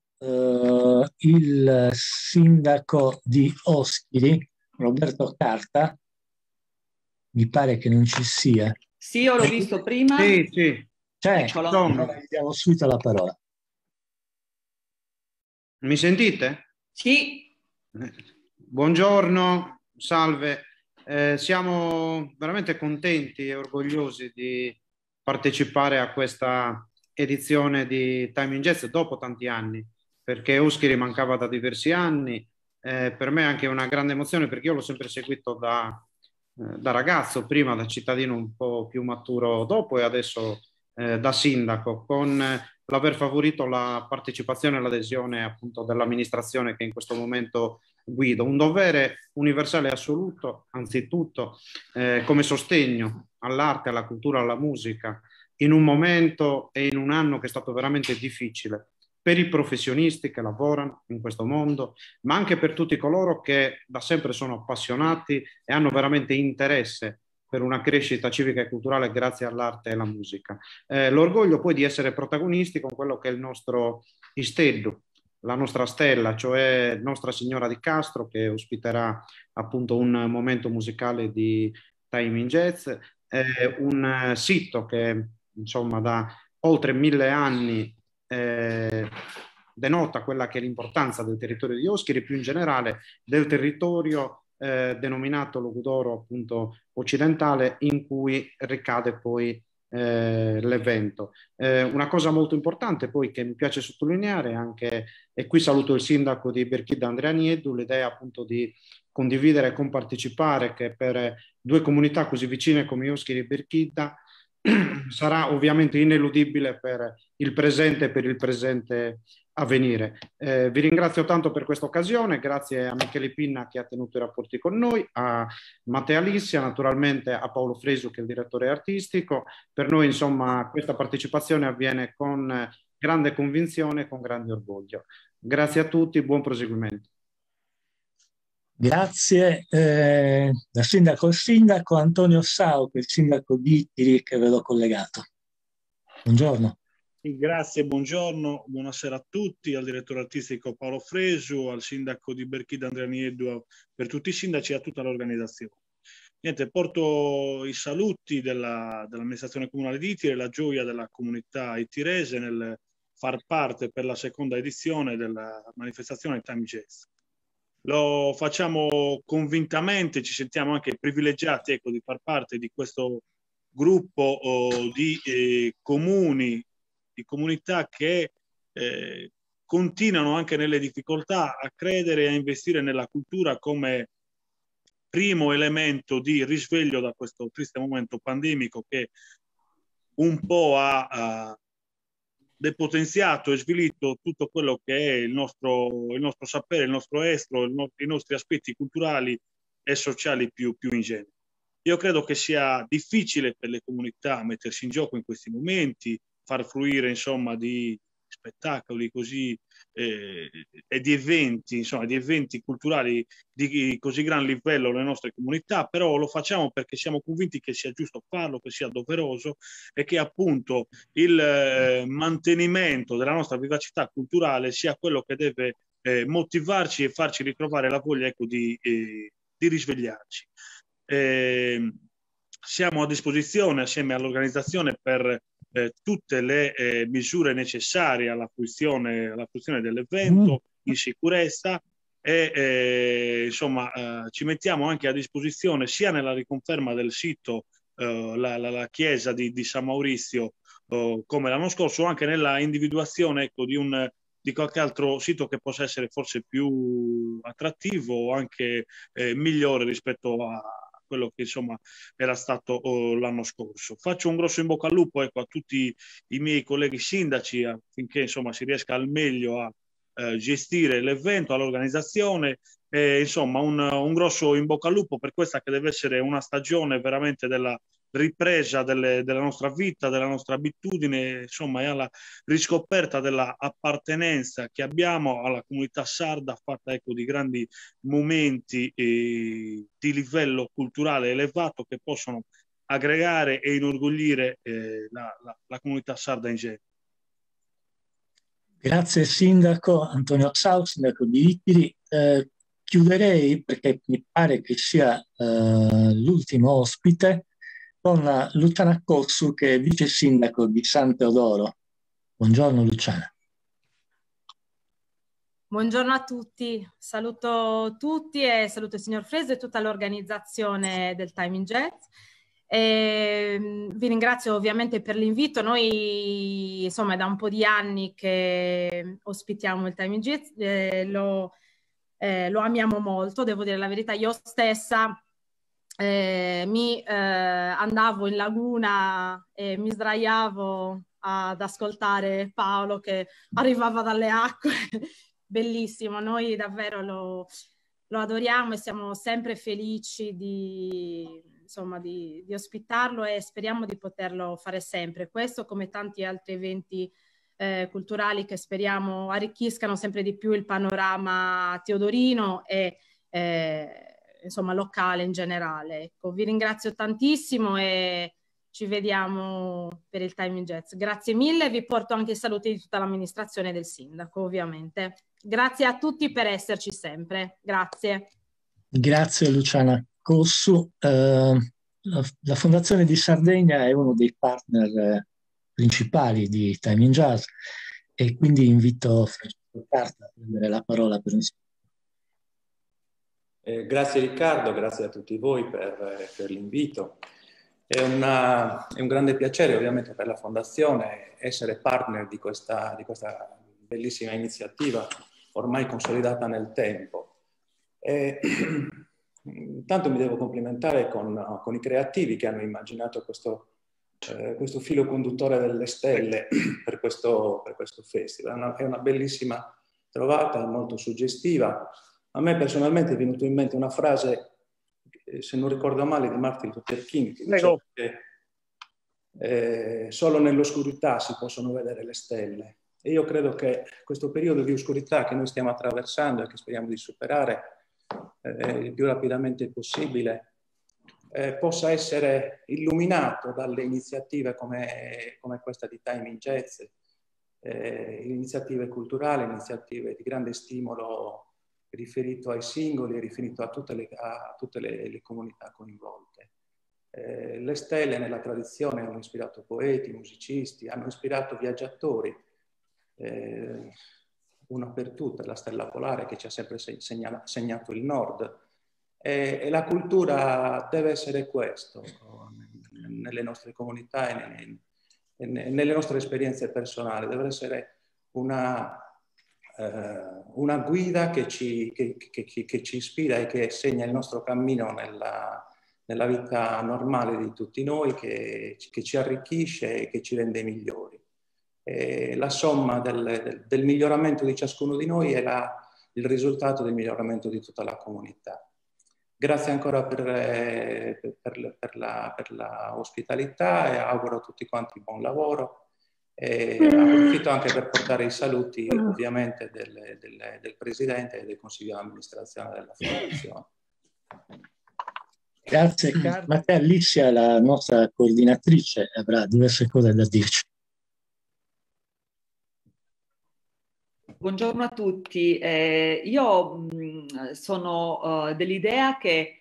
Il sindaco di Oschiri, Roberto Carta, mi pare che non ci sia. Sì, io l'ho visto prima. Sì. C'è, Eccolo. allora gli diamo subito la parola. Mi sentite? Sì. Buongiorno, salve. Siamo veramente contenti e orgogliosi di partecipare a questa edizione di Time in Jazz dopo tanti anni, perché Oschiri mancava da diversi anni. Per me è anche una grande emozione, perché io l'ho sempre seguito da ragazzo, prima da cittadino un po' più maturo dopo, e adesso da sindaco, con l'aver favorito la partecipazione e l'adesione appunto dell'amministrazione che in questo momento guido. Un dovere universale e assoluto, anzitutto, come sostegno all'arte, alla cultura, alla musica, in un momento e in un anno che è stato veramente difficile per i professionisti che lavorano in questo mondo, ma anche per tutti coloro che da sempre sono appassionati e hanno veramente interesse per una crescita civica e culturale grazie all'arte e alla musica. L'orgoglio poi di essere protagonisti con quello che è il nostro Isteddu, la nostra stella, cioè Nostra Signora di Castro, che ospiterà appunto un momento musicale di Time in Jazz, un sito che insomma da oltre 1000 anni denota quella che è l'importanza del territorio di Oschiri, più in generale del territorio denominato Logudoro appunto occidentale, in cui ricade poi l'evento. Una cosa molto importante poi che mi piace sottolineare anche, e qui saluto il sindaco di Berchidda Andrea Nieddu, l'idea appunto di condividere e compartecipare, che per 2 comunità così vicine come Oschiri e Berchidda sarà ovviamente ineludibile per il presente e per il presente a venire. Vi ringrazio tanto per questa occasione, grazie a Michele Pinna che ha tenuto i rapporti con noi, a Matteo Alissia, naturalmente a Paolo Fresu che è il direttore artistico. Per noi insomma questa partecipazione avviene con grande convinzione e con grande orgoglio. Grazie a tutti, buon proseguimento. Grazie. Da sindaco al sindaco, Antonio Sau, che è il sindaco di Ittiri, che vedo collegato. Buongiorno. Grazie, buongiorno, buonasera a tutti, al direttore artistico Paolo Fresu, al sindaco di Berchidda Andrea Nieddu, per tutti i sindaci e a tutta l'organizzazione. Niente, porto i saluti dell'amministrazione comunale di Ittiri e la gioia della comunità ittirese nel far parte per la seconda edizione della manifestazione Time Jazz. Lo facciamo convintamente, ci sentiamo anche privilegiati, ecco, di far parte di questo gruppo di comuni, di comunità che continuano anche nelle difficoltà a credere e a investire nella cultura come primo elemento di risveglio da questo triste momento pandemico che un po' ha depotenziato e svilito tutto quello che è il nostro sapere, il nostro estro, i nostri aspetti culturali e sociali più ingenui. Io credo che sia difficile per le comunità mettersi in gioco in questi momenti, far fruire insomma di spettacoli così e di eventi, insomma, di eventi culturali di così gran livello nelle nostre comunità, però lo facciamo perché siamo convinti che sia giusto farlo, che sia doveroso e che appunto il mantenimento della nostra vivacità culturale sia quello che deve motivarci e farci ritrovare la voglia, ecco, di risvegliarci. Siamo a disposizione assieme all'organizzazione per tutte le misure necessarie alla fruizione dell'evento in sicurezza e insomma ci mettiamo anche a disposizione sia nella riconferma del sito la chiesa di San Maurizio come l'anno scorso, anche nella individuazione, ecco, di un di qualche altro sito che possa essere forse più attrattivo o anche migliore rispetto a quello che insomma era stato l'anno scorso. Faccio un grosso in bocca al lupo, ecco, a tutti i miei colleghi sindaci affinché insomma si riesca al meglio a gestire l'evento, all'organizzazione. Insomma, un grosso in bocca al lupo per questa che deve essere una stagione veramente della ripresa della nostra vita, della nostra abitudine, insomma, e alla riscoperta della appartenenza che abbiamo alla comunità sarda, fatta ecco, di grandi momenti di livello culturale elevato che possono aggregare e inorgoglire la comunità sarda in genere. Grazie Sindaco Antonio Xau, Sindaco di Vicari. Chiuderei, perché mi pare che sia l'ultimo ospite, con Luciana Cossu, che è vice sindaco di San Teodoro. Buongiorno Luciana. Buongiorno a tutti, saluto tutti e saluto il signor Fresu e tutta l'organizzazione del Timing Jazz. Vi ringrazio ovviamente per l'invito. Noi insomma è da un po' di anni che ospitiamo il Timing Jazz, lo amiamo molto, devo dire la verità. Io stessa andavo in laguna e mi sdraiavo ad ascoltare Paolo che arrivava dalle acque. Bellissimo, noi davvero lo adoriamo e siamo sempre felici di ospitarlo e speriamo di poterlo fare sempre. Questo come tanti altri eventi culturali che speriamo arricchiscano sempre di più il panorama teodorino e insomma locale in generale. Ecco, vi ringrazio tantissimo e ci vediamo per il Timing Jazz. Grazie mille, vi porto anche i saluti di tutta l'amministrazione del sindaco ovviamente. Grazie a tutti per esserci sempre. Grazie. Grazie Luciana Cossu. La Fondazione di Sardegna è uno dei partner principali di Timing Jazz e quindi invito Francesco Carta a prendere la parola per un Grazie Riccardo, grazie a tutti voi per l'invito. È un grande piacere ovviamente per la Fondazione essere partner di questa bellissima iniziativa ormai consolidata nel tempo. Intanto mi devo complimentare con i creativi che hanno immaginato questo filo conduttore delle stelle per questo festival. È una bellissima trovata, molto suggestiva. A me personalmente è venuta in mente una frase, se non ricordo male, di Martin Luther King, che dice che solo nell'oscurità si possono vedere le stelle. E io credo che questo periodo di oscurità che noi stiamo attraversando e che speriamo di superare il più rapidamente possibile possa essere illuminato dalle iniziative come questa di Timing Jazz, iniziative culturali, iniziative di grande stimolo riferito ai singoli, riferito a tutte le comunità coinvolte. Le stelle nella tradizione hanno ispirato poeti, musicisti, hanno ispirato viaggiatori, una per tutte, la stella polare che ci ha sempre segnato il nord. E la cultura deve essere questo, nelle nostre comunità e nelle nostre esperienze personali, deve essere una guida che ci ispira e che segna il nostro cammino nella vita normale di tutti noi, che ci arricchisce e che ci rende migliori. E la somma del miglioramento di ciascuno di noi è il risultato del miglioramento di tutta la comunità. Grazie ancora per la ospitalità e auguro a tutti quanti buon lavoro. E approfitto anche per portare i saluti ovviamente del Presidente e del Consiglio di amministrazione della Fondazione. Grazie Matteo. Alicia, la nostra coordinatrice, avrà diverse cose da dirci. Buongiorno a tutti. Io sono dell'idea che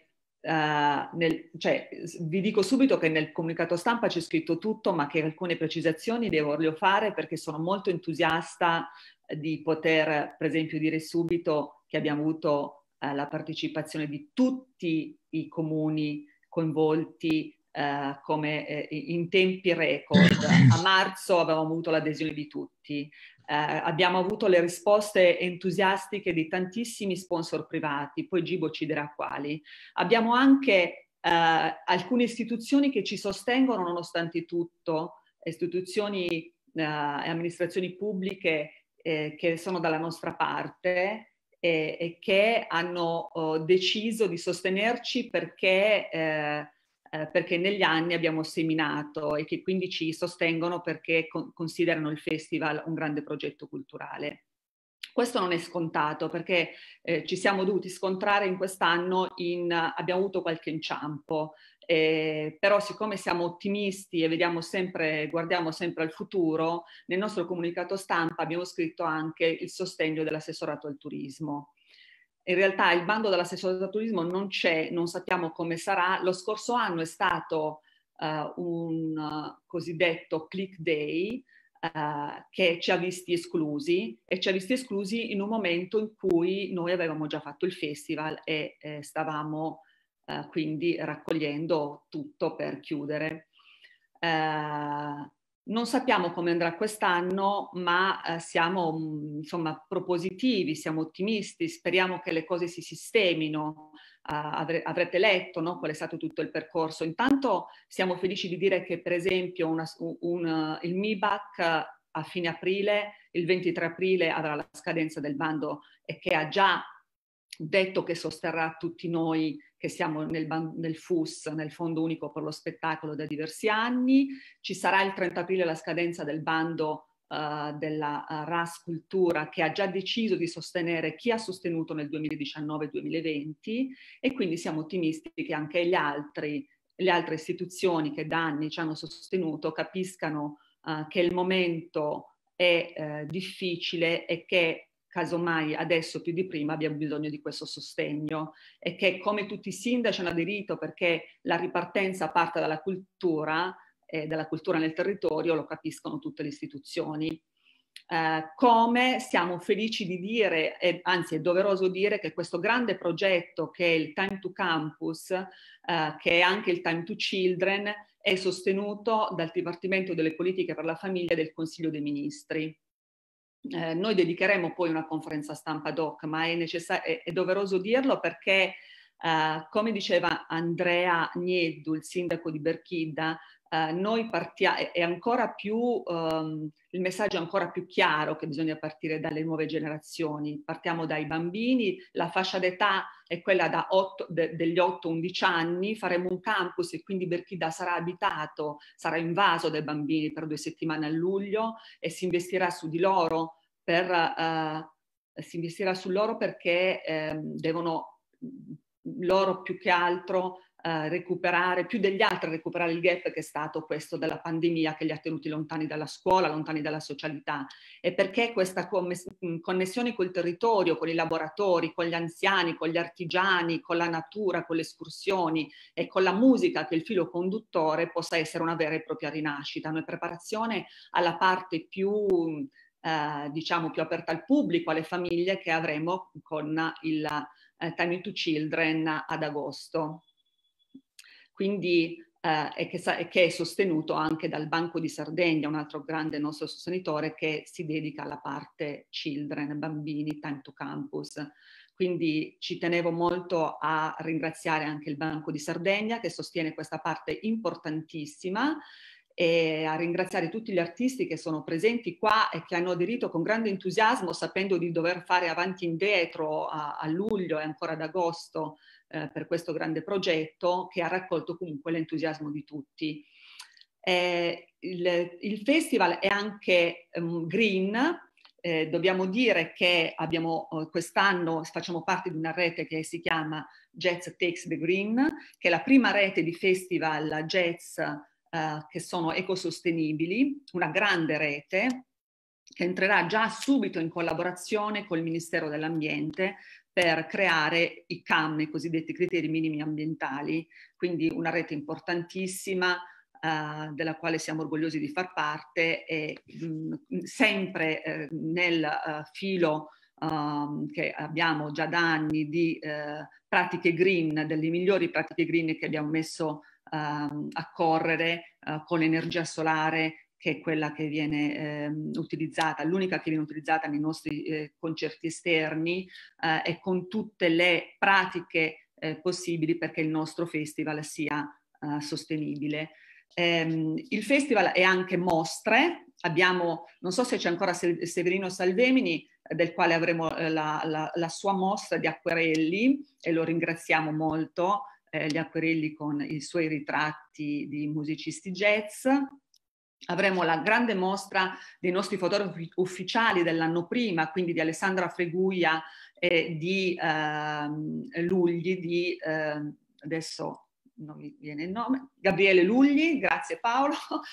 vi dico subito che nel comunicato stampa c'è scritto tutto, ma che alcune precisazioni voglio fare perché sono molto entusiasta di poter, per esempio, dire subito che abbiamo avuto la partecipazione di tutti i comuni coinvolti come in tempi record. A marzo avevamo avuto l'adesione di tutti. Abbiamo avuto le risposte entusiastiche di tantissimi sponsor privati, poi Gibo ci dirà quali. Abbiamo anche alcune istituzioni che ci sostengono nonostante tutto, istituzioni e amministrazioni pubbliche che sono dalla nostra parte e che hanno deciso di sostenerci perché negli anni abbiamo seminato e che quindi ci sostengono perché considerano il festival un grande progetto culturale. Questo non è scontato perché ci siamo dovuti scontrare in quest'anno, abbiamo avuto qualche inciampo, però siccome siamo ottimisti e guardiamo sempre al futuro, nel nostro comunicato stampa abbiamo scritto anche il sostegno dell'assessorato al turismo. In realtà il bando dell'assessorato al turismo non c'è, non sappiamo come sarà. Lo scorso anno è stato un cosiddetto click day che ci ha visti esclusi in un momento in cui noi avevamo già fatto il festival e stavamo quindi raccogliendo tutto per chiudere. Non sappiamo come andrà quest'anno, ma siamo insomma propositivi, siamo ottimisti, speriamo che le cose si sistemino. Avrete letto, no, qual è stato tutto il percorso. Intanto siamo felici di dire che per esempio il MIBAC a fine aprile, il 23 aprile avrà la scadenza del bando e che ha già detto che sosterrà tutti noi che siamo nel FUS, nel Fondo Unico per lo Spettacolo, da diversi anni. Ci sarà il 30 aprile la scadenza del bando della RAS Cultura, che ha già deciso di sostenere chi ha sostenuto nel 2019-2020, e quindi siamo ottimisti che anche le altre istituzioni che da anni ci hanno sostenuto capiscano che il momento è difficile e che casomai adesso più di prima abbiamo bisogno di questo sostegno, e che come tutti i sindaci hanno aderito perché la ripartenza parte dalla cultura e dalla cultura nel territorio, lo capiscono tutte le istituzioni. Come siamo felici di dire, anzi è doveroso dire, che questo grande progetto che è il Time to Campus, che è anche il Time to Children, è sostenuto dal Dipartimento delle Politiche per la Famiglia del Consiglio dei Ministri. Noi dedicheremo poi una conferenza stampa doc, ma è doveroso dirlo perché, come diceva Andrea Nieddu, il sindaco di Berchidda, noi è ancora più, il messaggio è ancora più chiaro che bisogna partire dalle nuove generazioni. Partiamo dai bambini, la fascia d'età è quella degli 8-11 anni, faremo un campus e quindi Berchidda sarà abitato, sarà invaso dai bambini per 2 settimane a luglio, e si investirà su di loro perché devono loro più che altro recuperare, più degli altri recuperare il gap che è stato questo della pandemia, che li ha tenuti lontani dalla scuola, lontani dalla socialità, e perché questa connessione col territorio, con i laboratori, con gli anziani, con gli artigiani, con la natura, con le escursioni e con la musica, che è il filo conduttore, possa essere una vera e propria rinascita, una preparazione alla parte più diciamo più aperta al pubblico, alle famiglie, che avremo con il Time to Children ad agosto. Quindi che è sostenuto anche dal Banco di Sardegna, un altro grande nostro sostenitore, che si dedica alla parte children, bambini, Time to Campus. Quindi ci tenevo molto a ringraziare anche il Banco di Sardegna, che sostiene questa parte importantissima, e a ringraziare tutti gli artisti che sono presenti qua e che hanno aderito con grande entusiasmo, sapendo di dover fare avanti e indietro a luglio e ancora ad agosto per questo grande progetto, che ha raccolto comunque l'entusiasmo di tutti. Il festival è anche green. Dobbiamo dire che quest'anno facciamo parte di una rete che si chiama Jazz Takes the Green, che è la prima rete di festival jazz che sono ecosostenibili, una grande rete che entrerà già subito in collaborazione col Ministero dell'Ambiente per creare i CAM, i cosiddetti criteri minimi ambientali, quindi una rete importantissima della quale siamo orgogliosi di far parte, e sempre nel filo che abbiamo già da anni di pratiche green, delle migliori pratiche green che abbiamo messo a correre con l'energia solare che è quella che viene utilizzata, l'unica che viene utilizzata nei nostri concerti esterni, e con tutte le pratiche possibili perché il nostro festival sia sostenibile. Il festival è anche mostre, abbiamo, non so se c'è ancora Severino Salvemini, del quale avremo la sua mostra di acquerelli, e lo ringraziamo molto, gli acquerelli con i suoi ritratti di musicisti jazz. Avremo la grande mostra dei nostri fotografi ufficiali dell'anno prima, quindi di Alessandra Freguia e di Lugli, adesso non mi viene il nome, Gabriele Lugli, grazie Paolo,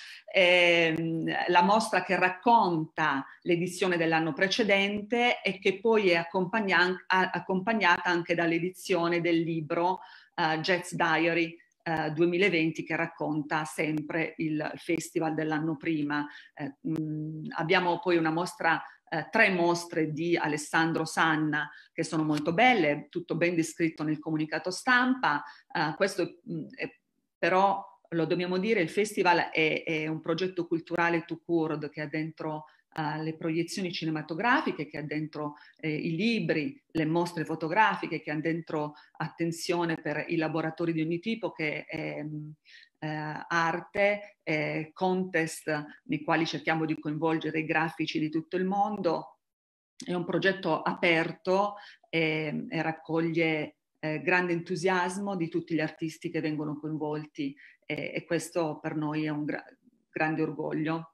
la mostra che racconta l'edizione dell'anno precedente e che poi è accompagnata anche dall'edizione del libro Jazz Diary 2020, che racconta sempre il festival dell'anno prima. Abbiamo poi una mostra, 3 mostre di Alessandro Sanna che sono molto belle, tutto ben descritto nel comunicato stampa. Questo però lo dobbiamo dire, il festival è un progetto culturale tout court che ha dentro le proiezioni cinematografiche, che ha dentro i libri, le mostre fotografiche, che ha dentro attenzione per i laboratori di ogni tipo, che è arte, contest nei quali cerchiamo di coinvolgere i grafici di tutto il mondo. È un progetto aperto e raccoglie grande entusiasmo di tutti gli artisti che vengono coinvolti, e questo per noi è un grande orgoglio.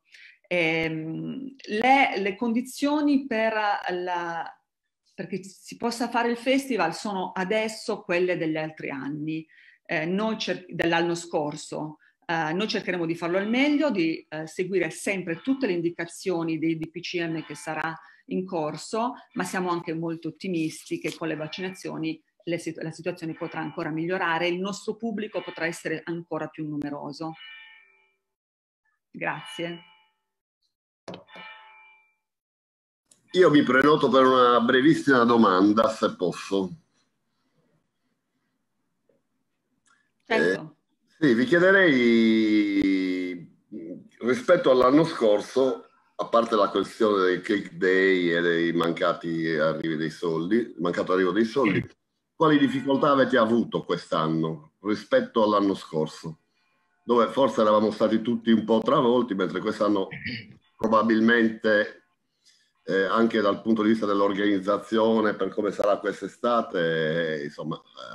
Le condizioni perché si possa fare il festival sono adesso quelle degli altri anni, dell'anno scorso. Noi cercheremo di farlo al meglio, di seguire sempre tutte le indicazioni dei DPCM che sarà in corso, ma siamo anche molto ottimisti che con le vaccinazioni la situazione potrà ancora migliorare e il nostro pubblico potrà essere ancora più numeroso. Grazie. Io mi prenoto per una brevissima domanda, se posso. Certo. Sì, vi chiederei, rispetto all'anno scorso, a parte la questione dei cake day e dei mancati arrivi dei soldi, il mancato arrivo dei soldi, quali difficoltà avete avuto quest'anno rispetto all'anno scorso, dove forse eravamo stati tutti un po' travolti, mentre quest'anno probabilmente anche dal punto di vista dell'organizzazione, per come sarà quest'estate, insomma,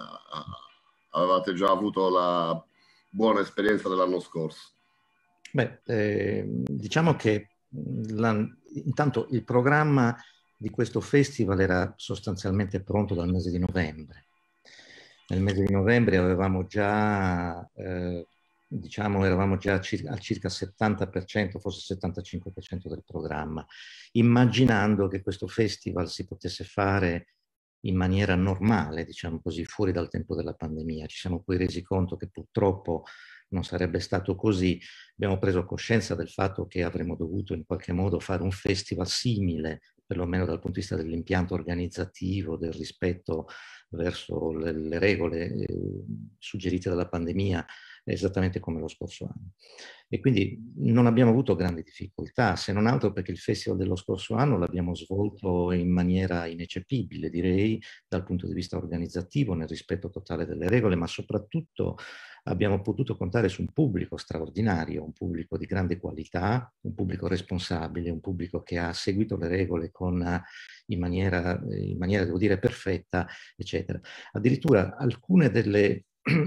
avevate già avuto la buona esperienza dell'anno scorso. Beh, diciamo che intanto il programma di questo festival era sostanzialmente pronto dal mese di novembre. Nel mese di novembre avevamo già, eravamo già al circa 70%, forse 75% del programma, immaginando che questo festival si potesse fare in maniera normale, diciamo così, fuori dal tempo della pandemia. Ci siamo poi resi conto che purtroppo non sarebbe stato così. Abbiamo preso coscienza del fatto che avremmo dovuto in qualche modo fare un festival simile, perlomeno dal punto di vista dell'impianto organizzativo, del rispetto verso le regole suggerite dalla pandemia, esattamente come lo scorso anno. E quindi non abbiamo avuto grandi difficoltà, se non altro perché il festival dello scorso anno l'abbiamo svolto in maniera ineccepibile, direi, dal punto di vista organizzativo, nel rispetto totale delle regole, ma soprattutto abbiamo potuto contare su un pubblico straordinario, un pubblico di grande qualità, un pubblico responsabile, un pubblico che ha seguito le regole in maniera, devo dire, perfetta, eccetera. Addirittura alcune delle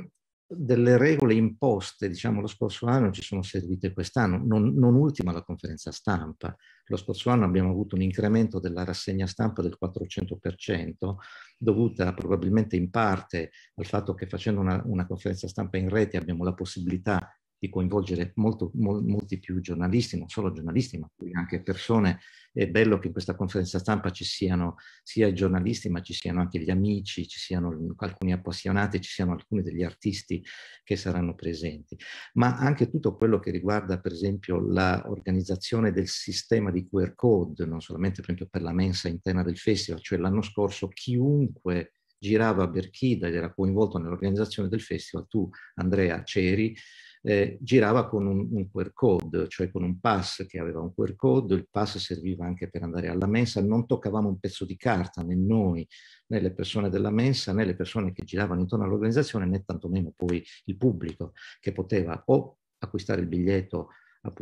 regole imposte, diciamo, lo scorso anno ci sono servite quest'anno, non ultima la conferenza stampa. Lo scorso anno abbiamo avuto un incremento della rassegna stampa del 400%, dovuta probabilmente in parte al fatto che facendo una conferenza stampa in rete abbiamo la possibilità di coinvolgere molti più giornalisti, non solo giornalisti, ma anche persone. È bello che in questa conferenza stampa ci siano sia i giornalisti, ma ci siano anche gli amici, ci siano alcuni appassionati, ci siano alcuni degli artisti che saranno presenti. Ma anche tutto quello che riguarda, per esempio, l'organizzazione del sistema di QR code, non solamente per esempio per la mensa interna del festival, cioè l'anno scorso chiunque girava a Berchida ed era coinvolto nell'organizzazione del festival, tu Andrea c'eri, girava con un QR code, cioè con un pass che aveva un QR code. Il pass serviva anche per andare alla mensa, non toccavamo un pezzo di carta, né noi, né le persone della mensa, né le persone che giravano intorno all'organizzazione, né tantomeno poi il pubblico, che poteva o acquistare il biglietto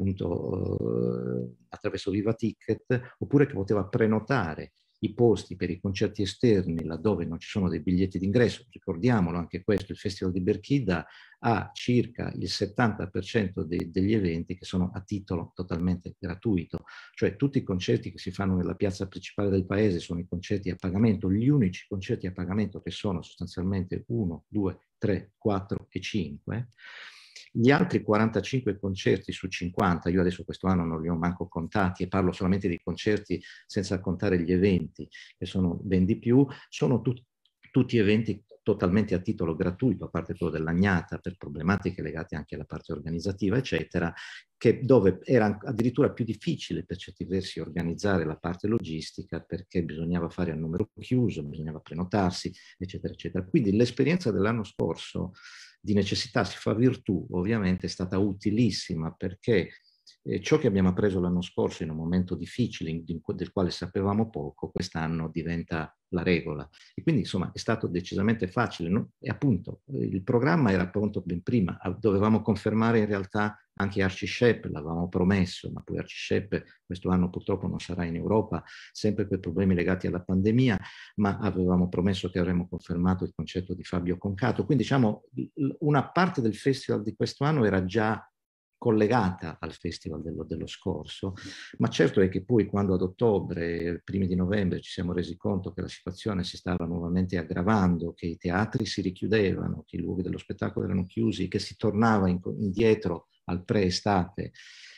appunto attraverso Viva Ticket, oppure che poteva prenotare i posti per i concerti esterni laddove non ci sono dei biglietti d'ingresso. Ricordiamolo anche questo, il Festival di Berchida ha circa il 70% degli eventi che sono a titolo totalmente gratuito, cioè tutti i concerti che si fanno nella piazza principale del paese sono i concerti a pagamento. Gli unici concerti a pagamento che sono sostanzialmente 1, 2, 3, 4 e 5. Gli altri 45 concerti su 50, io adesso questo anno non li ho manco contati e parlo solamente di concerti senza contare gli eventi, che sono ben di più, sono tutti eventi totalmente a titolo gratuito, a parte quello dell'Agnata, per problematiche legate anche alla parte organizzativa, eccetera, dove era addirittura più difficile per certi versi organizzare la parte logistica, perché bisognava fare a numero chiuso, bisognava prenotarsi, eccetera, eccetera. Quindi l'esperienza dell'anno scorso di necessità si fa virtù, ovviamente è stata utilissima, perché ciò che abbiamo appreso l'anno scorso in un momento difficile, del quale sapevamo poco, quest'anno diventa la regola. E quindi insomma è stato decisamente facile, no? E appunto il programma era pronto ben prima, dovevamo confermare in realtà anche Archie Shepp, l'avevamo promesso, ma poi Archie Shepp questo anno purtroppo non sarà in Europa, sempre per problemi legati alla pandemia, ma avevamo promesso che avremmo confermato il concerto di Fabio Concato. Quindi diciamo una parte del festival di questo anno era già collegata al festival dello scorso, ma certo è che poi quando ad ottobre, primi di novembre, ci siamo resi conto che la situazione si stava nuovamente aggravando, che i teatri si richiudevano, che i luoghi dello spettacolo erano chiusi, che si tornava indietro al pre-estate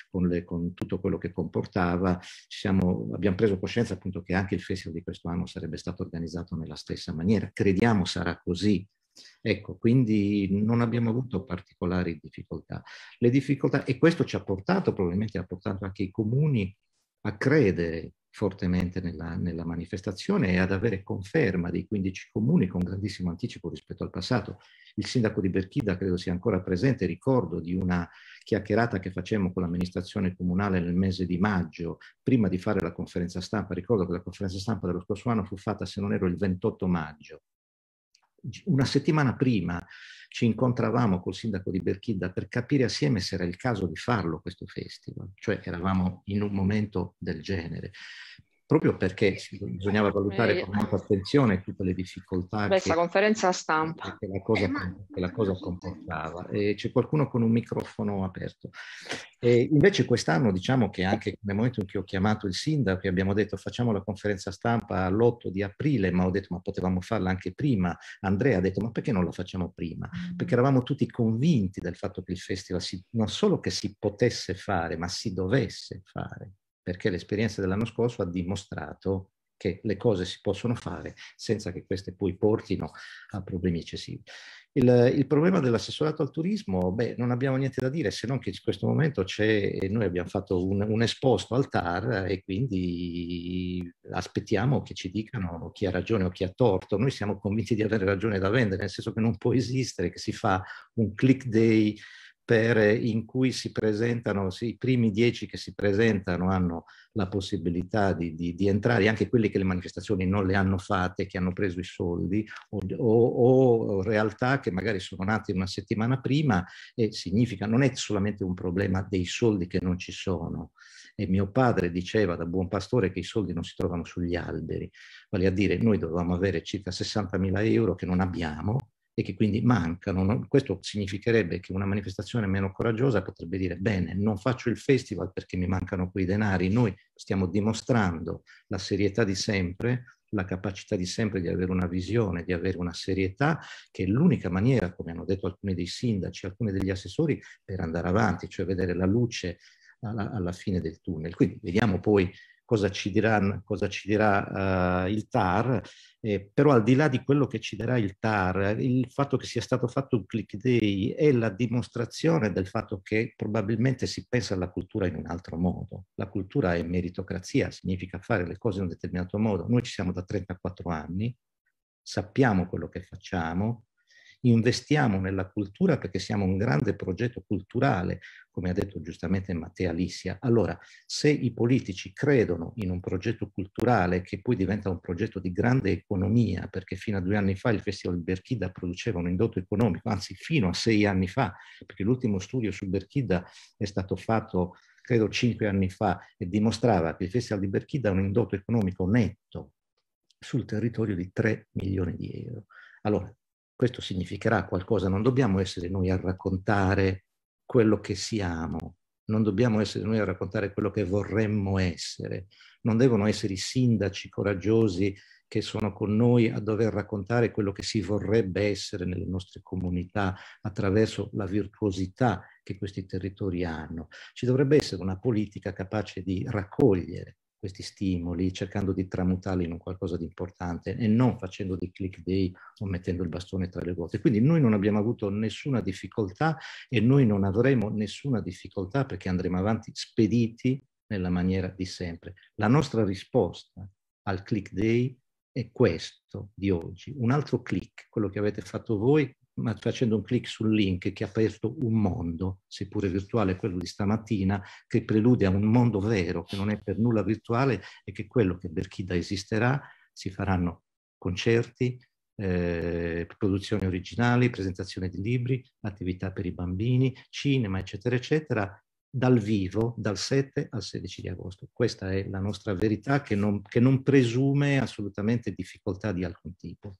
con tutto quello che comportava, abbiamo preso coscienza appunto che anche il festival di questo anno sarebbe stato organizzato nella stessa maniera. Crediamo sarà così. Ecco, quindi non abbiamo avuto particolari difficoltà. Le difficoltà, e questo ci ha portato, probabilmente ha portato anche i comuni a credere fortemente nella manifestazione e ad avere conferma dei 15 comuni con grandissimo anticipo rispetto al passato. Il sindaco di Berchida credo sia ancora presente, ricordo di una chiacchierata che facemmo con l'amministrazione comunale nel mese di maggio, prima di fare la conferenza stampa. Ricordo che la conferenza stampa dello scorso anno fu fatta, se non erro, il 28 maggio. Una settimana prima ci incontravamo col sindaco di Berchida per capire assieme se era il caso di farlo questo festival, cioè eravamo in un momento del genere, proprio perché bisognava valutare con molta attenzione tutte le difficoltà questa conferenza stampa che la cosa comportava. E c'è qualcuno con un microfono aperto. E invece quest'anno diciamo che anche nel momento in cui ho chiamato il sindaco e abbiamo detto facciamo la conferenza stampa l'8 di aprile, ma ho detto ma potevamo farla anche prima, Andrea ha detto ma perché non la facciamo prima? Perché eravamo tutti convinti del fatto che il festival non solo che si potesse fare, ma si dovesse fare, perché l'esperienza dell'anno scorso ha dimostrato che le cose si possono fare senza che queste poi portino a problemi eccessivi. Il problema dell'assessorato al turismo, non abbiamo niente da dire, se non che in questo momento noi abbiamo fatto un esposto al TAR e quindi aspettiamo che ci dicano chi ha ragione o chi ha torto. Noi siamo convinti di avere ragione da vendere, nel senso che non può esistere che si fa un click day in cui si presentano, i primi 10 che si presentano hanno la possibilità di entrare, anche quelli che le manifestazioni non le hanno fatte, che hanno preso i soldi, o realtà che magari sono nate una settimana prima, e significa, non è solamente un problema dei soldi che non ci sono. E mio padre diceva da buon pastore che i soldi non si trovano sugli alberi, vale a dire noi dovevamo avere circa 60.000 euro che non abbiamo, e che quindi mancano. Questo significherebbe che una manifestazione meno coraggiosa potrebbe dire bene, non faccio il festival perché mi mancano quei denari. Noi stiamo dimostrando la serietà di sempre, la capacità di sempre di avere una visione, di avere una serietà, che è l'unica maniera, come hanno detto alcuni dei sindaci, alcuni degli assessori, per andare avanti, cioè vedere la luce alla fine del tunnel. Quindi vediamo poi cosa ci dirà il TAR, però al di là di quello che ci darà il TAR, il fatto che sia stato fatto un click day è la dimostrazione del fatto che probabilmente si pensa alla cultura in un altro modo. La cultura è meritocrazia, significa fare le cose in un determinato modo. Noi ci siamo da 34 anni, sappiamo quello che facciamo, investiamo nella cultura perché siamo un grande progetto culturale, come ha detto giustamente Mattea Lissia. Allora, se i politici credono in un progetto culturale che poi diventa un progetto di grande economia, perché fino a 2 anni fa il Festival di Berchida produceva un indotto economico, anzi fino a 6 anni fa, perché l'ultimo studio su Berchida è stato fatto credo 5 anni fa e dimostrava che il Festival di Berchida ha un indotto economico netto sul territorio di 3 milioni di euro. Allora, questo significherà qualcosa, non dobbiamo essere noi a raccontare quello che siamo, non dobbiamo essere noi a raccontare quello che vorremmo essere, non devono essere i sindaci coraggiosi che sono con noi a dover raccontare quello che si vorrebbe essere nelle nostre comunità attraverso la virtuosità che questi territori hanno. Ci dovrebbe essere una politica capace di raccogliere questi stimoli, cercando di tramutarli in un qualcosa di importante e non facendo dei click day o mettendo il bastone tra le ruote. Quindi noi non abbiamo avuto nessuna difficoltà e noi non avremo nessuna difficoltà perché andremo avanti spediti nella maniera di sempre. La nostra risposta al click day è questo di oggi. Un altro click, quello che avete fatto voi, ma facendo un click sul link che ha aperto un mondo, seppure virtuale, quello di stamattina, che prelude a un mondo vero, che non è per nulla virtuale e che è quello che Berchida esisterà, si faranno concerti, produzioni originali, presentazione di libri, attività per i bambini, cinema, eccetera, eccetera, dal vivo, dal 7 al 16 di agosto. Questa è la nostra verità che non presume assolutamente difficoltà di alcun tipo.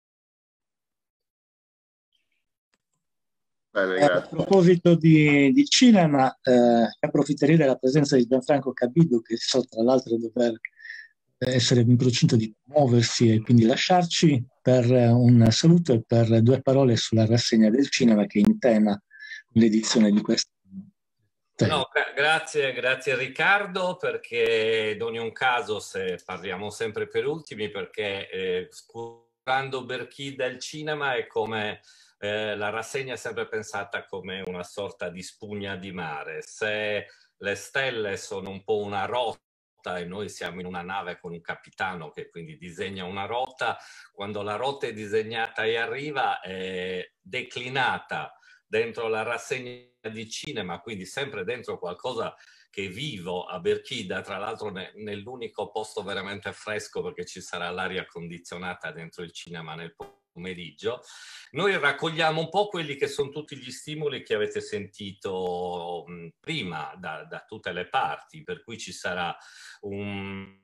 Bene, a proposito di cinema, approfitterei della presenza di Gianfranco Cabido, che so tra l'altro dover essere in procinto di muoversi e quindi lasciarci, per un saluto e per 2 parole sulla rassegna del cinema che è in tema con l'edizione di questo. No, grazie Riccardo, perché in ogni caso se parliamo sempre per ultimi, perché curando Berchida il cinema è come la rassegna è sempre pensata come una sorta di spugna di mare. Se le stelle sono un po' una rotta e noi siamo in una nave con un capitano che quindi disegna una rotta, quando la rotta è disegnata e arriva è declinata dentro la rassegna di cinema, quindi sempre dentro qualcosa che è vivo a Berchida, tra l'altro nell'unico posto veramente fresco perché ci sarà l'aria condizionata dentro il cinema nel pomeriggio. Noi raccogliamo un po' quelli che sono tutti gli stimoli che avete sentito prima da tutte le parti, per cui ci sarà un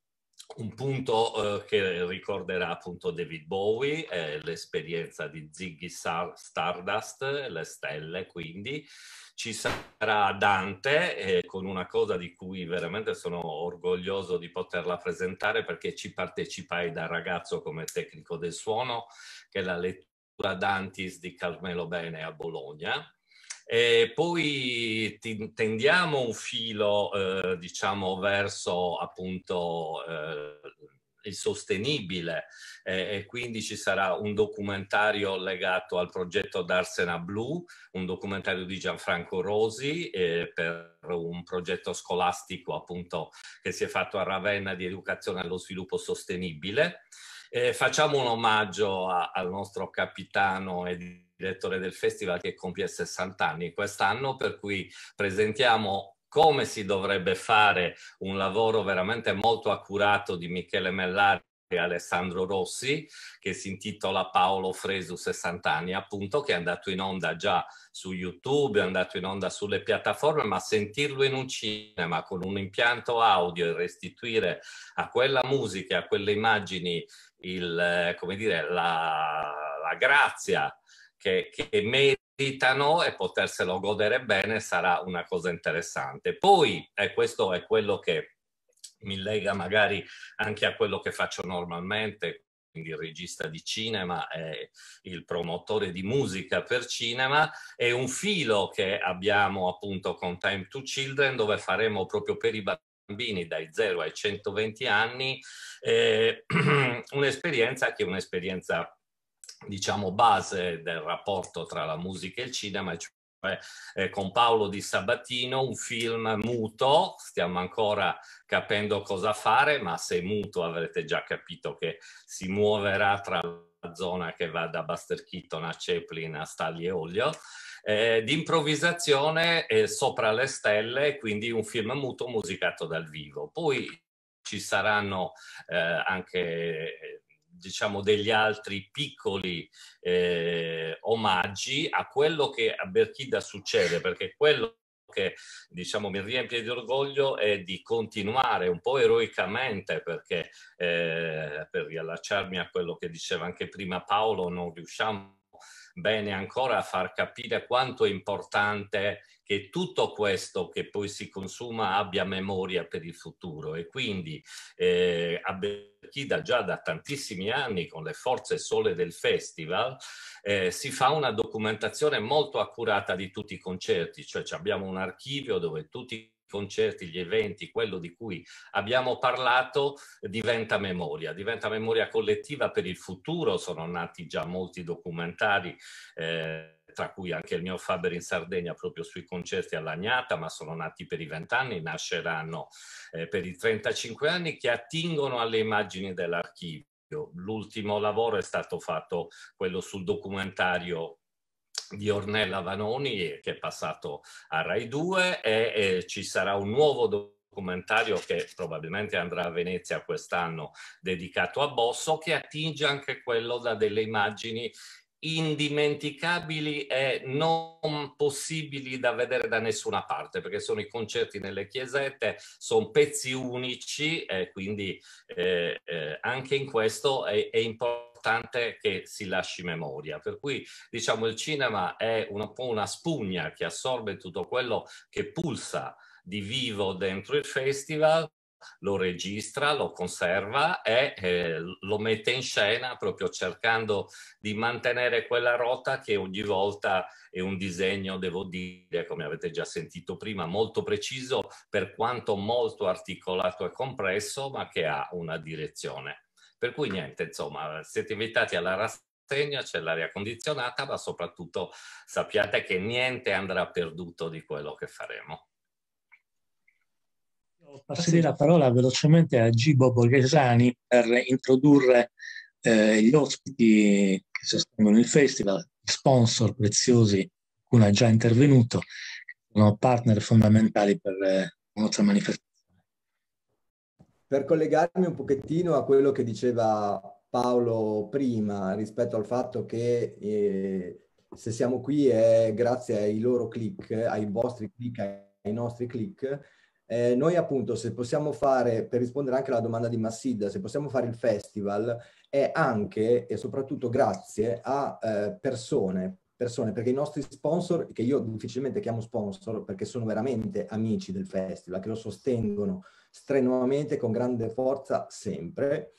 punto che ricorderà appunto David Bowie, l'esperienza di Ziggy Stardust, le stelle, quindi ci sarà Dante con una cosa di cui veramente sono orgoglioso di poterla presentare perché ci partecipai da ragazzo come tecnico del suono, che è la lettura Dantis di Carmelo Bene a Bologna. E poi tendiamo un filo, diciamo, verso appunto il sostenibile e quindi ci sarà un documentario legato al progetto Darsena Blu, un documentario di Gianfranco Rosi per un progetto scolastico appunto che si è fatto a Ravenna di educazione allo sviluppo sostenibile. Facciamo un omaggio al nostro capitano e direttore del festival che compie 60 anni quest'anno, per cui presentiamo come si dovrebbe fare un lavoro veramente molto accurato di Michele Mellari e Alessandro Rossi, che si intitola Paolo Fresu 60 anni, appunto, che è andato in onda già su YouTube, è andato in onda sulle piattaforme, ma sentirlo in un cinema con un impianto audio e restituire a quella musica, a quelle immagini come dire, la grazia che meritano e poterselo godere bene sarà una cosa interessante. Poi, questo è quello che mi lega magari anche a quello che faccio normalmente, quindi il regista di cinema e il promotore di musica per cinema, è un filo che abbiamo appunto con Time to Children, dove faremo proprio per i bambini dai 0 ai 120 anni un'esperienza che è un'esperienza diciamo base del rapporto tra la musica e il cinema, cioè con Paolo Di Sabatino, un film muto, stiamo ancora capendo cosa fare, ma se è muto avrete già capito che si muoverà tra zona che va da Buster Keaton a Chaplin a Stagli e Olio, di improvvisazione sopra le stelle, quindi un film muto musicato dal vivo. Poi ci saranno anche diciamo degli altri piccoli omaggi a quello che a Berchida succede, perché quello che diciamo mi riempie di orgoglio è di continuare un po' eroicamente, perché per riallacciarmi a quello che diceva anche prima Paolo, non riusciamo bene ancora a far capire quanto è importante che tutto questo che poi si consuma abbia memoria per il futuro, e quindi a Berchida già da tantissimi anni con le forze sole del festival si fa una documentazione molto accurata di tutti i concerti, cioè abbiamo un archivio dove tutti i concerti, gli eventi, quello di cui abbiamo parlato diventa memoria collettiva per il futuro. Sono nati già molti documentari, tra cui anche il mio Faber in Sardegna proprio sui concerti all'Agnata, ma sono nati per i 20 anni, nasceranno per i 35 anni, che attingono alle immagini dell'archivio. L'ultimo lavoro è stato fatto, quello sul documentario di Ornella Vanoni, che è passato a Rai 2, e ci sarà un nuovo documentario che probabilmente andrà a Venezia quest'anno, dedicato a Bosso, che attinge anche quello da delle immagini indimenticabili e non possibili da vedere da nessuna parte, perché sono i concerti nelle chiesette, sono pezzi unici, quindi anche in questo è importante che si lasci memoria. Per cui diciamo il cinema è un po' una spugna che assorbe tutto quello che pulsa di vivo dentro il festival, lo registra, lo conserva e lo mette in scena, proprio cercando di mantenere quella rotta che ogni volta è un disegno, devo dire, come avete già sentito prima, molto preciso, per quanto molto articolato e compresso, ma che ha una direzione. Per cui niente, insomma, siete invitati alla rassegna, c'è l'aria condizionata, ma soprattutto sappiate che niente andrà perduto di quello che faremo. Passerei la parola velocemente a Gibo Borghesani per introdurre gli ospiti che sostengono il festival, sponsor preziosi, qualcuno è già intervenuto, che sono partner fondamentali per la nostra manifestazione. Per collegarmi un pochettino a quello che diceva Paolo prima rispetto al fatto che se siamo qui è grazie ai loro click, ai vostri click, ai nostri click. Noi appunto, se possiamo fare, per rispondere anche alla domanda di Massid, se possiamo fare il festival è anche e soprattutto grazie a persone, perché i nostri sponsor, che io difficilmente chiamo sponsor perché sono veramente amici del festival, che lo sostengono strenuamente con grande forza sempre,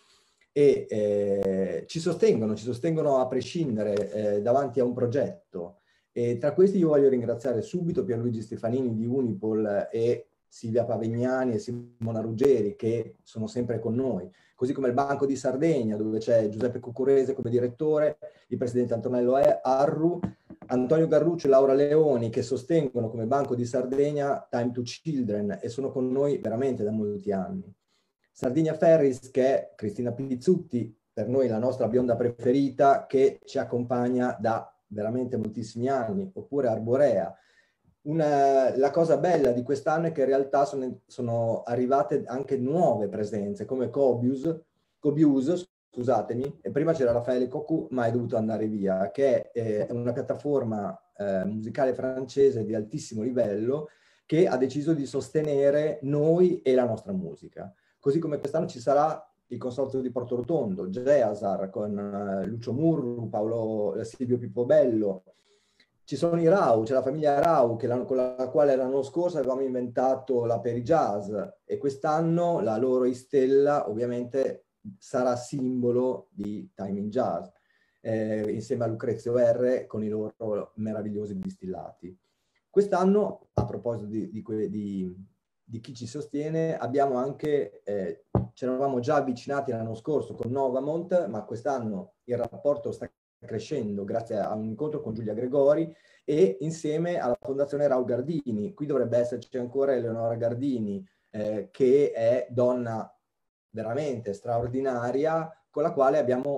e ci sostengono a prescindere davanti a un progetto. E tra questi io voglio ringraziare subito Pierluigi Stefanini di Unipol e Silvia Pavignani e Simona Ruggeri, che sono sempre con noi, così come il Banco di Sardegna, dove c'è Giuseppe Cucurese come direttore, il presidente Antonello Arru, Antonio Garruccio e Laura Leoni, che sostengono come Banco di Sardegna Time to Children e sono con noi veramente da molti anni. Sardinia Ferris, che è Cristina Pizzutti, per noi la nostra bionda preferita, che ci accompagna da veramente moltissimi anni, oppure Arborea. La cosa bella di quest'anno è che in realtà sono arrivate anche nuove presenze, come Cobius, scusatemi, e prima c'era Raffaele Cocu, ma è dovuto andare via, che è una piattaforma musicale francese di altissimo livello che ha deciso di sostenere noi e la nostra musica. Così come quest'anno ci sarà il Consorzio di Porto Rotondo, Geasar, con Lucio Murru, Silvio Pippo Bello. Ci sono i Rau, c'è la famiglia Rau con la quale l'anno scorso avevamo inventato la Perijazz, e quest'anno la loro Istella ovviamente sarà simbolo di Time in Jazz, insieme a Lucrezio R con i loro meravigliosi distillati. Quest'anno, a proposito di chi ci sostiene, abbiamo anche, ci eravamo già avvicinati l'anno scorso con Novamont, ma quest'anno il rapporto sta crescendo grazie a un incontro con Giulia Gregori e insieme alla Fondazione Raul Gardini. Qui dovrebbe esserci ancora Eleonora Gardini, che è donna veramente straordinaria, con la quale abbiamo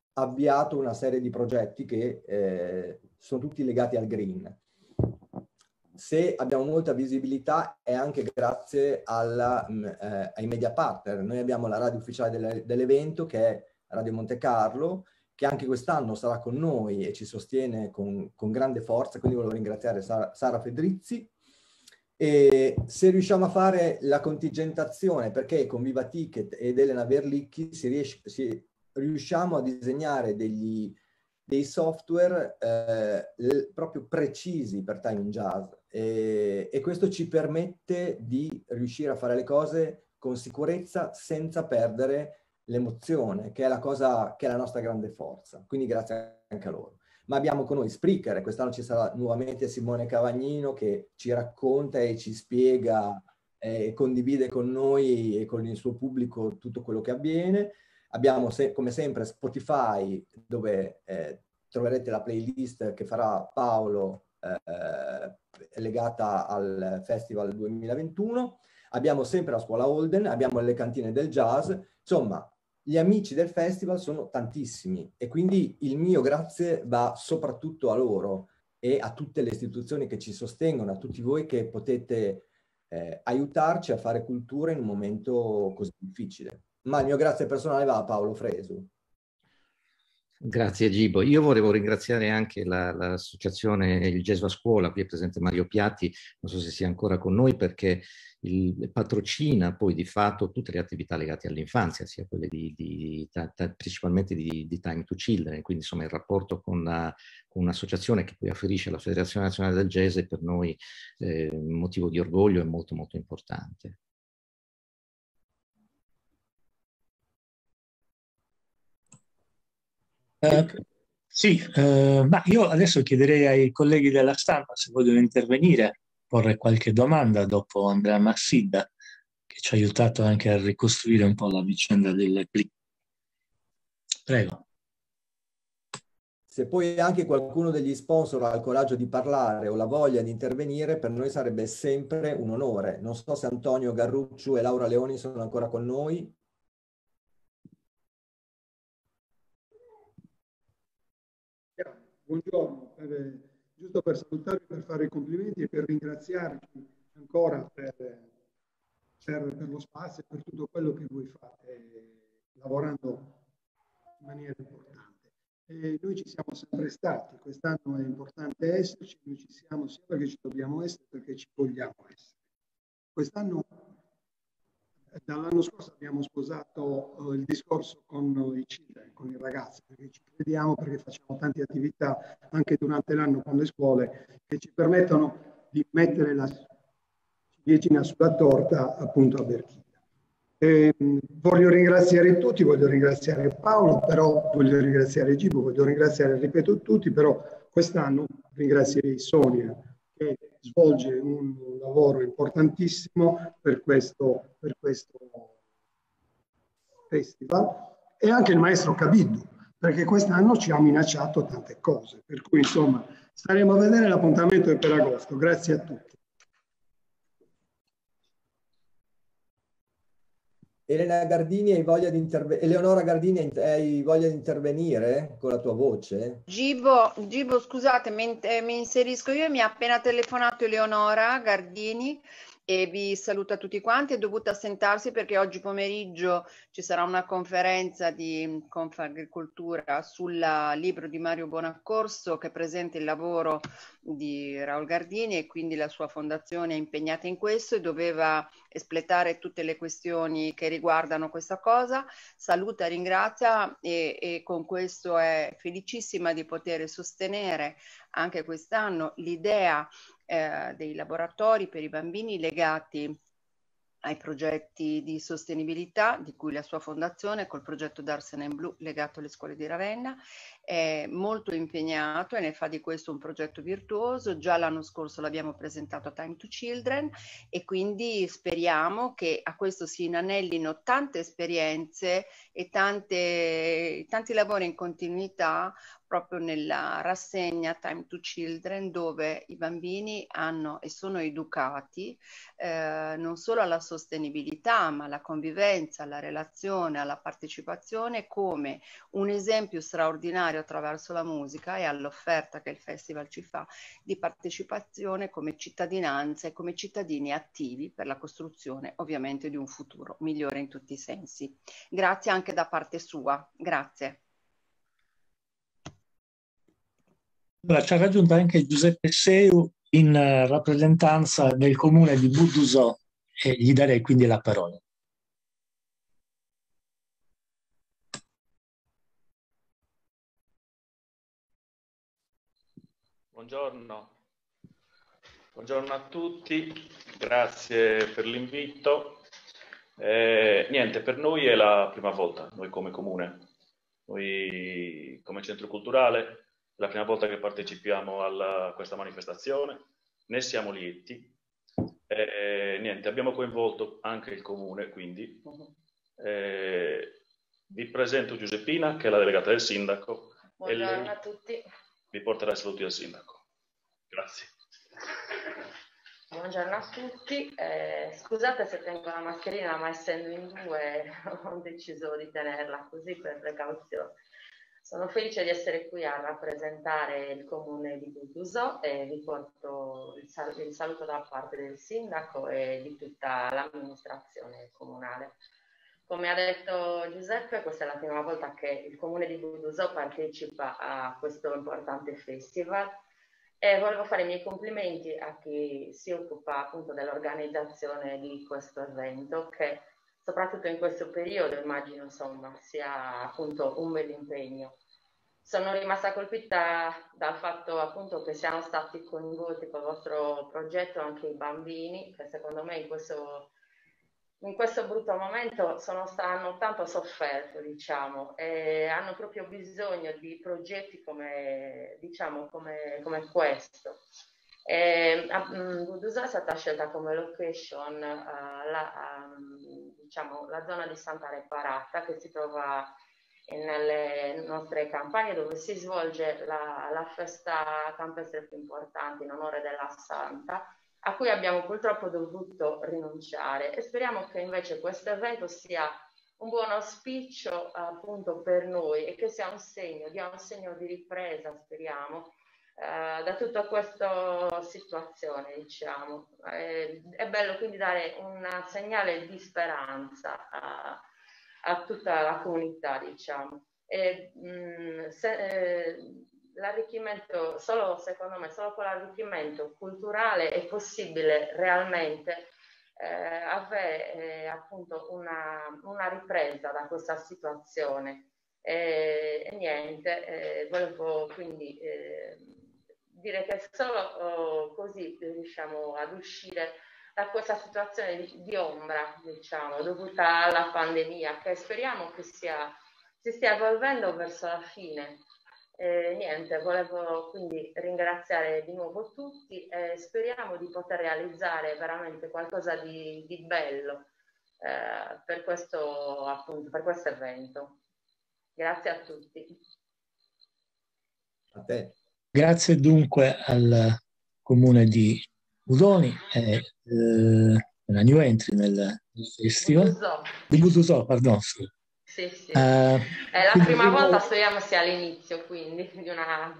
avviato una serie di progetti che sono tutti legati al green. Se abbiamo molta visibilità è anche grazie ai media partner. Noi abbiamo la radio ufficiale dell'evento, che è Radio Monte Carlo, che anche quest'anno sarà con noi e ci sostiene con grande forza, quindi volevo ringraziare Sara Fedrizzi. E se riusciamo a fare la contingentazione, perché con Viva Ticket ed Elena Verlicchi riusciamo a disegnare dei software proprio precisi per Time in Jazz, e questo ci permette di riuscire a fare le cose con sicurezza senza perdere l'emozione, che è la cosa, che è la nostra grande forza. Quindi grazie anche a loro. Ma abbiamo con noi Spreaker, e quest'anno ci sarà nuovamente Simone Cavagnino che ci racconta e ci spiega e condivide con noi e con il suo pubblico tutto quello che avviene. Abbiamo come sempre Spotify, dove troverete la playlist che farà Paolo legata al Festival 2021. Abbiamo sempre la scuola Holden, abbiamo le cantine del jazz, insomma gli amici del festival sono tantissimi, e quindi il mio grazie va soprattutto a loro e a tutte le istituzioni che ci sostengono, a tutti voi che potete aiutarci a fare cultura in un momento così difficile. Ma il mio grazie personale va a Paolo Fresu. Grazie Gibo. Io volevo ringraziare anche l'associazione Il Jazz a Scuola, qui è presente Mario Piatti, non so se sia ancora con noi, perché patrocina poi di fatto tutte le attività legate all'infanzia, sia quelle principalmente di Time to Children, quindi insomma il rapporto con un'associazione che poi afferisce alla Federazione Nazionale del Jazz è per noi un motivo di orgoglio e molto molto importante. Sì, ma io adesso chiederei ai colleghi della stampa se vogliono intervenire, porre qualche domanda dopo Andrea Massidda, che ci ha aiutato anche a ricostruire un po' la vicenda del click. Prego. Se poi anche qualcuno degli sponsor ha il coraggio di parlare o la voglia di intervenire, per noi sarebbe sempre un onore. Non so se Antonio Garrucciu e Laura Leoni sono ancora con noi. Buongiorno, giusto per salutarvi, per fare i complimenti e per ringraziarvi ancora per lo spazio e per tutto quello che voi fate, lavorando in maniera importante. Noi ci siamo sempre stati, quest'anno è importante esserci, noi ci siamo sia perché ci dobbiamo essere, perché ci vogliamo essere. Quest'anno, dall'anno scorso abbiamo sposato il discorso con i children, con i ragazzi, perché ci crediamo, perché facciamo tante attività anche durante l'anno con le scuole che ci permettono di mettere la ciliegina sulla torta appunto a Berchida. Voglio ringraziare tutti, voglio ringraziare Paolo, però voglio ringraziare Gibo, voglio ringraziare, ripeto, tutti, però quest'anno ringrazierei Sonia, che svolge un lavoro importantissimo per questo festival, e anche il maestro Cabiddu, perché quest'anno ci ha minacciato tante cose, per cui insomma staremo a vedere, l'appuntamento è per agosto. Grazie a tutti. Eleonora Gardini, hai voglia di intervenire con la tua voce? Gibo, scusate, mi inserisco io. Mi ha appena telefonato Eleonora Gardini e vi saluto a tutti quanti. È dovuta assentarsi perché oggi pomeriggio ci sarà una conferenza di Confagricoltura sul libro di Mario Bonaccorso che presenta il lavoro di Raul Gardini, e quindi la sua fondazione è impegnata in questo e doveva espletare tutte le questioni che riguardano questa cosa. Saluta, ringrazia e con questo è felicissima di poter sostenere anche quest'anno l'idea dei laboratori per i bambini legati ai progetti di sostenibilità di cui la sua fondazione col progetto Darsena in Blu legato alle scuole di Ravenna è molto impegnato e ne fa di questo un progetto virtuoso. Già l'anno scorso l'abbiamo presentato a Time to Children e quindi speriamo che a questo si inanellino tante esperienze e tanti lavori in continuità proprio nella rassegna Time to Children, dove i bambini hanno e sono educati non solo alla sostenibilità, ma alla convivenza, alla relazione, alla partecipazione, come un esempio straordinario attraverso la musica e all'offerta che il festival ci fa di partecipazione come cittadinanza e come cittadini attivi per la costruzione ovviamente di un futuro migliore in tutti i sensi. Grazie anche da parte sua. Grazie. Allora, ci ha raggiunto anche Giuseppe Seu in rappresentanza del comune di Budusò e gli darei quindi la parola. Buongiorno. Buongiorno a tutti, grazie per l'invito. Niente, per noi è la prima volta, noi come comune, noi come centro culturale, è la prima volta che partecipiamo a questa manifestazione, ne siamo lieti. Niente, abbiamo coinvolto anche il comune, quindi vi presento Giuseppina, che è la delegata del sindaco. Buongiorno a tutti. Vi porterà i saluti al sindaco. Grazie. Buongiorno a tutti. Scusate se tengo la mascherina, ma essendo in due ho deciso di tenerla così per precauzione. Sono felice di essere qui a rappresentare il comune di Budusò e vi porto il saluto da parte del sindaco e di tutta l'amministrazione comunale. Come ha detto Giuseppe, questa è la prima volta che il comune di Budusò partecipa a questo importante festival e volevo fare i miei complimenti a chi si occupa appunto dell'organizzazione di questo evento, che soprattutto in questo periodo immagino insomma sia appunto un bel impegno. Sono rimasta colpita dal fatto appunto che siano stati coinvolti col vostro progetto anche i bambini, che secondo me in questo brutto momento hanno tanto sofferto, diciamo, e hanno proprio bisogno di progetti come questo. Budusò è stata scelta come location la zona di Santa Reparata, che si trova nelle nostre campagne, dove si svolge la festa campestre più importante in onore della Santa, a cui abbiamo purtroppo dovuto rinunciare, e speriamo che invece questo evento sia un buon auspicio appunto per noi e che sia dia un segno di ripresa, speriamo, da tutta questa situazione, diciamo. È bello quindi dare un segnale di speranza a tutta la comunità, diciamo. L'arricchimento, secondo me, solo con l'arricchimento culturale è possibile realmente avere appunto una ripresa da questa situazione. Volevo quindi dire che solo così riusciamo ad uscire da questa situazione di ombra, diciamo, dovuta alla pandemia, che speriamo che si stia evolvendo verso la fine. Volevo quindi ringraziare di nuovo tutti e speriamo di poter realizzare veramente qualcosa di bello per questo evento. Grazie a tutti. A te. Grazie dunque al comune di Udoni e la new entry nel festival. Di Budusò, pardon. Sì. È la prima volta, speriamo sia all'inizio quindi di una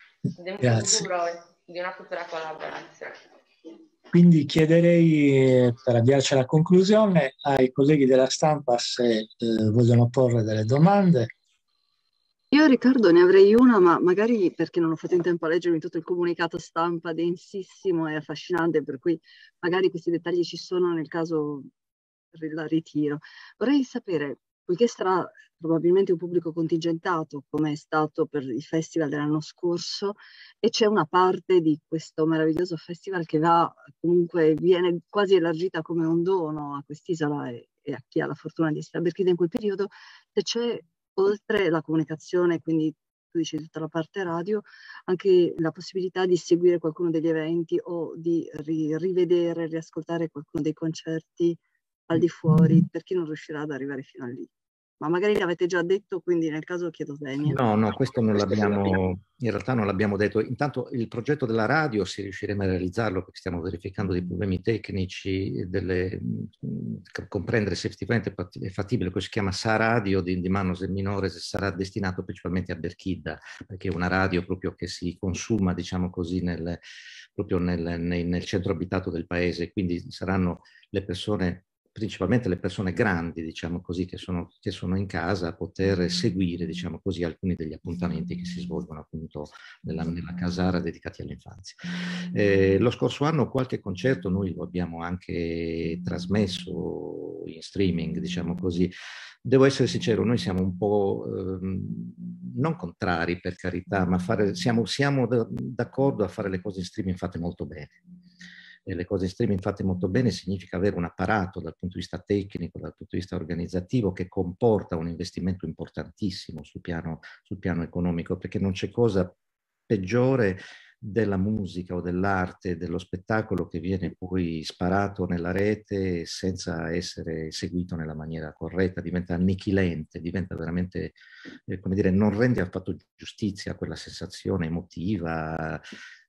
futura collaborazione. Quindi chiederei, per avviarci alla conclusione, ai colleghi della stampa se vogliono porre delle domande. Io, Riccardo, ne avrei una, ma magari perché non ho fatto in tempo a leggermi tutto il comunicato stampa densissimo e affascinante, per cui magari questi dettagli ci sono, nel caso la ritiro. Vorrei sapere, poiché sarà probabilmente un pubblico contingentato, come è stato per il festival dell'anno scorso, e c'è una parte di questo meraviglioso festival che viene quasi elargita come un dono a quest'isola e a chi ha la fortuna di essere a Berchida in quel periodo, se c'è, oltre la comunicazione, quindi tu dici tutta la parte radio, anche la possibilità di seguire qualcuno degli eventi o di rivedere, riascoltare qualcuno dei concerti al di fuori, per chi non riuscirà ad arrivare fino a lì. ma magari l'avete già detto, quindi nel caso chiedo venia. No, questo non l'abbiamo, in realtà non l'abbiamo detto. Intanto il progetto della radio, se riusciremo a realizzarlo, perché stiamo verificando dei problemi tecnici, comprendere se effettivamente è fattibile, questo si chiama Sa Radio di Manos e Minores, sarà destinato principalmente a Berchidda, perché è una radio proprio che si consuma, diciamo così, proprio nel centro abitato del paese, quindi saranno le persone, principalmente le persone grandi, diciamo così, che sono in casa, a poter seguire, diciamo così, alcuni degli appuntamenti che si svolgono appunto nella casara dedicati all'infanzia. Lo scorso anno qualche concerto noi lo abbiamo anche trasmesso in streaming, diciamo così. Devo essere sincero, noi siamo un po' non contrari, per carità, ma siamo d'accordo a fare le cose in streaming fatte molto bene. Le cose in streaming fatte molto bene significa avere un apparato dal punto di vista tecnico, dal punto di vista organizzativo, che comporta un investimento importantissimo sul piano economico, perché non c'è cosa peggiore della musica o dell'arte, dello spettacolo che viene poi sparato nella rete senza essere seguito nella maniera corretta, diventa annichilente, diventa veramente, come dire, non rende affatto giustizia a quella sensazione emotiva,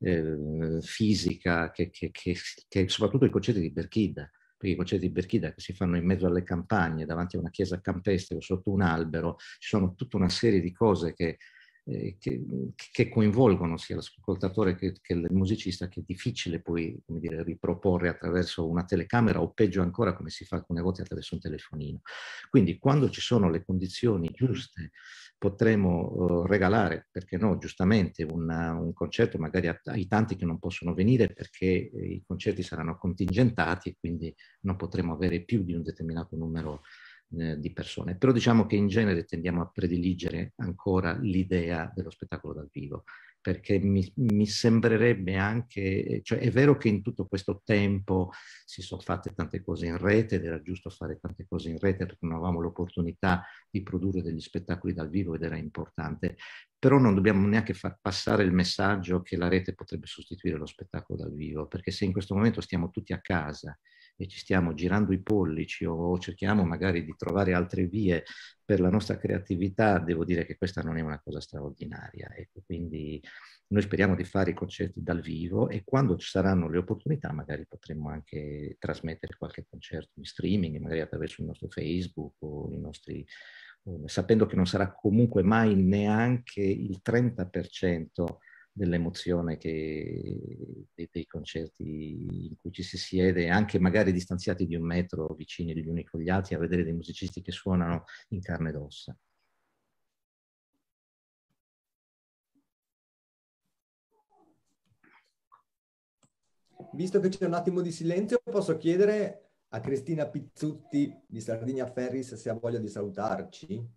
fisica, che soprattutto i concerti di Berchidda, perché i concerti di Berchidda che si fanno in mezzo alle campagne, davanti a una chiesa campestre o sotto un albero, ci sono tutta una serie di cose che coinvolgono sia l'ascoltatore che il musicista, che è difficile poi, come dire, riproporre attraverso una telecamera o peggio ancora come si fa alcune volte attraverso un telefonino. Quindi quando ci sono le condizioni giuste potremo regalare, perché no, giustamente un concerto magari ai tanti che non possono venire perché i concerti saranno contingentati e quindi non potremo avere più di un determinato numero di persone, però diciamo che in genere tendiamo a prediligere ancora l'idea dello spettacolo dal vivo, perché mi sembrerebbe anche, cioè è vero che in tutto questo tempo si sono fatte tante cose in rete ed era giusto fare tante cose in rete perché non avevamo l'opportunità di produrre degli spettacoli dal vivo ed era importante, però non dobbiamo neanche far passare il messaggio che la rete potrebbe sostituire lo spettacolo dal vivo, perché se in questo momento stiamo tutti a casa e ci stiamo girando i pollici o cerchiamo magari di trovare altre vie per la nostra creatività, devo dire che questa non è una cosa straordinaria. Ecco, quindi noi speriamo di fare i concerti dal vivo e quando ci saranno le opportunità magari potremo anche trasmettere qualche concerto in streaming, magari attraverso il nostro Facebook o i nostri... sapendo che non sarà comunque mai neanche il 30% dell'emozione dei concerti in cui ci si siede, anche magari distanziati di 1 metro, vicini gli uni con gli altri, a vedere dei musicisti che suonano in carne ed ossa. Visto che c'è un attimo di silenzio, posso chiedere a Cristina Pizzutti di Sardinia Ferris se ha voglia di salutarci?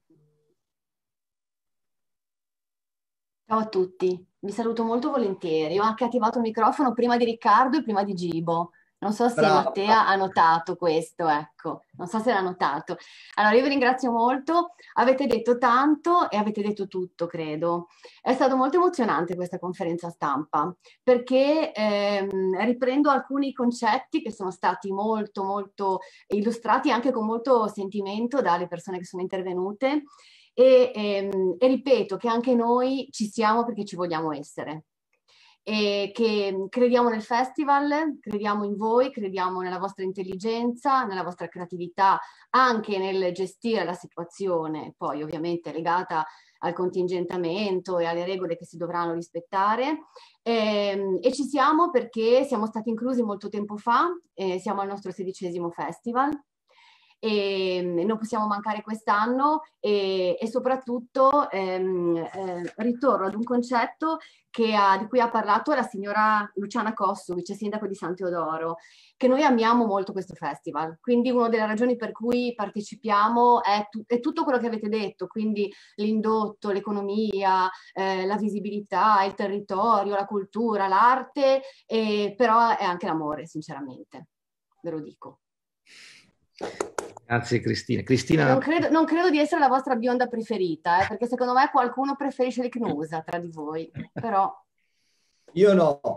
Ciao a tutti, vi saluto molto volentieri. Ho anche attivato il microfono prima di Riccardo e prima di Gibo. Non so se Brava. Mattea ha notato questo, ecco, non so se l'ha notato. Allora io vi ringrazio molto, avete detto tanto e avete detto tutto, credo. È stato molto emozionante questa conferenza stampa perché riprendo alcuni concetti che sono stati molto illustrati anche con molto sentimento dalle persone che sono intervenute. E ripeto che anche noi ci siamo perché ci vogliamo essere e che crediamo nel festival, crediamo in voi, crediamo nella vostra intelligenza, nella vostra creatività, anche nel gestire la situazione, poi ovviamente legata al contingentamento e alle regole che si dovranno rispettare. E ci siamo perché siamo stati inclusi molto tempo fa, siamo al nostro 16° festival. E non possiamo mancare quest'anno e soprattutto ritorno ad un concetto di cui ha parlato la signora Luciana Cossu, vice sindaco di San Teodoro, che noi amiamo molto questo festival, quindi una delle ragioni per cui partecipiamo è tutto quello che avete detto, quindi l'indotto, l'economia, la visibilità, il territorio, la cultura, l'arte, però è anche l'amore, sinceramente, ve lo dico. Grazie Cristina. Non credo di essere la vostra bionda preferita, perché secondo me qualcuno preferisce l'Icnusa tra di voi, però... Io no.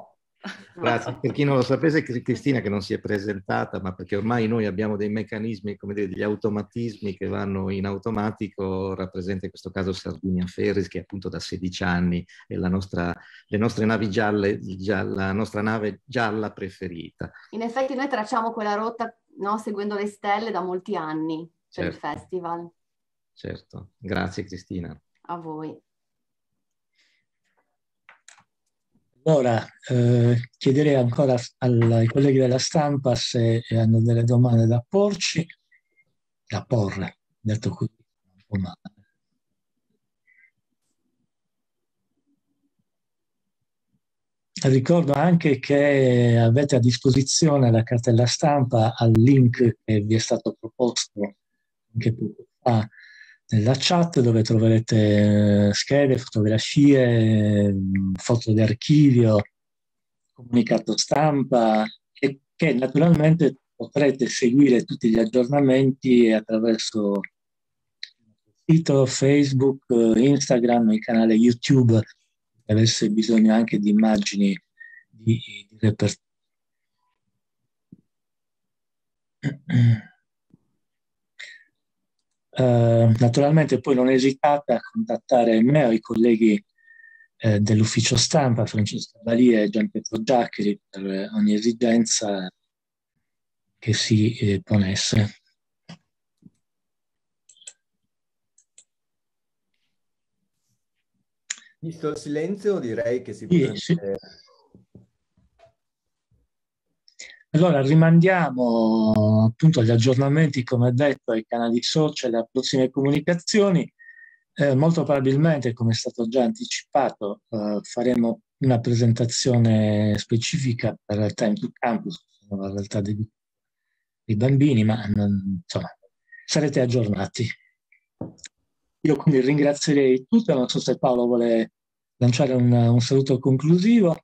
Grazie. Per chi non lo sapesse, Cristina che non si è presentata, ma perché ormai noi abbiamo dei meccanismi, come dire, degli automatismi che vanno in automatico, rappresenta in questo caso Sardinia Ferries, che appunto da 16 anni è le nostre navi gialle, la nostra nave gialla preferita. In effetti noi tracciamo quella rotta, no, seguendo le stelle da molti anni per il festival. Certo, grazie Cristina. A voi. Allora, chiederei ancora ai colleghi della stampa se hanno delle domande da porci, da porre, detto così, un po' male. Ricordo anche che avete a disposizione la cartella stampa al link che vi è stato proposto anche poco fa nella chat, dove troverete schede, fotografie, foto di archivio, comunicato stampa, e che naturalmente potrete seguire tutti gli aggiornamenti attraverso il sito Facebook, Instagram, il canale YouTube, se avesse bisogno anche di immagini di repertorio. Naturalmente poi non esitate a contattare me o i colleghi dell'ufficio stampa, Francesco Balia e Gian Pietro Giaccheri, per ogni esigenza che si ponesse. Visto il silenzio, direi che si potrebbe... Sì. Allora rimandiamo appunto gli aggiornamenti, come detto, ai canali social e a prossime comunicazioni. Molto probabilmente, come è stato già anticipato, faremo una presentazione specifica per il Time to Campus, la realtà dei bambini, ma insomma, sarete aggiornati. Io quindi ringrazierei tutti, non so se Paolo vuole lanciare un saluto conclusivo.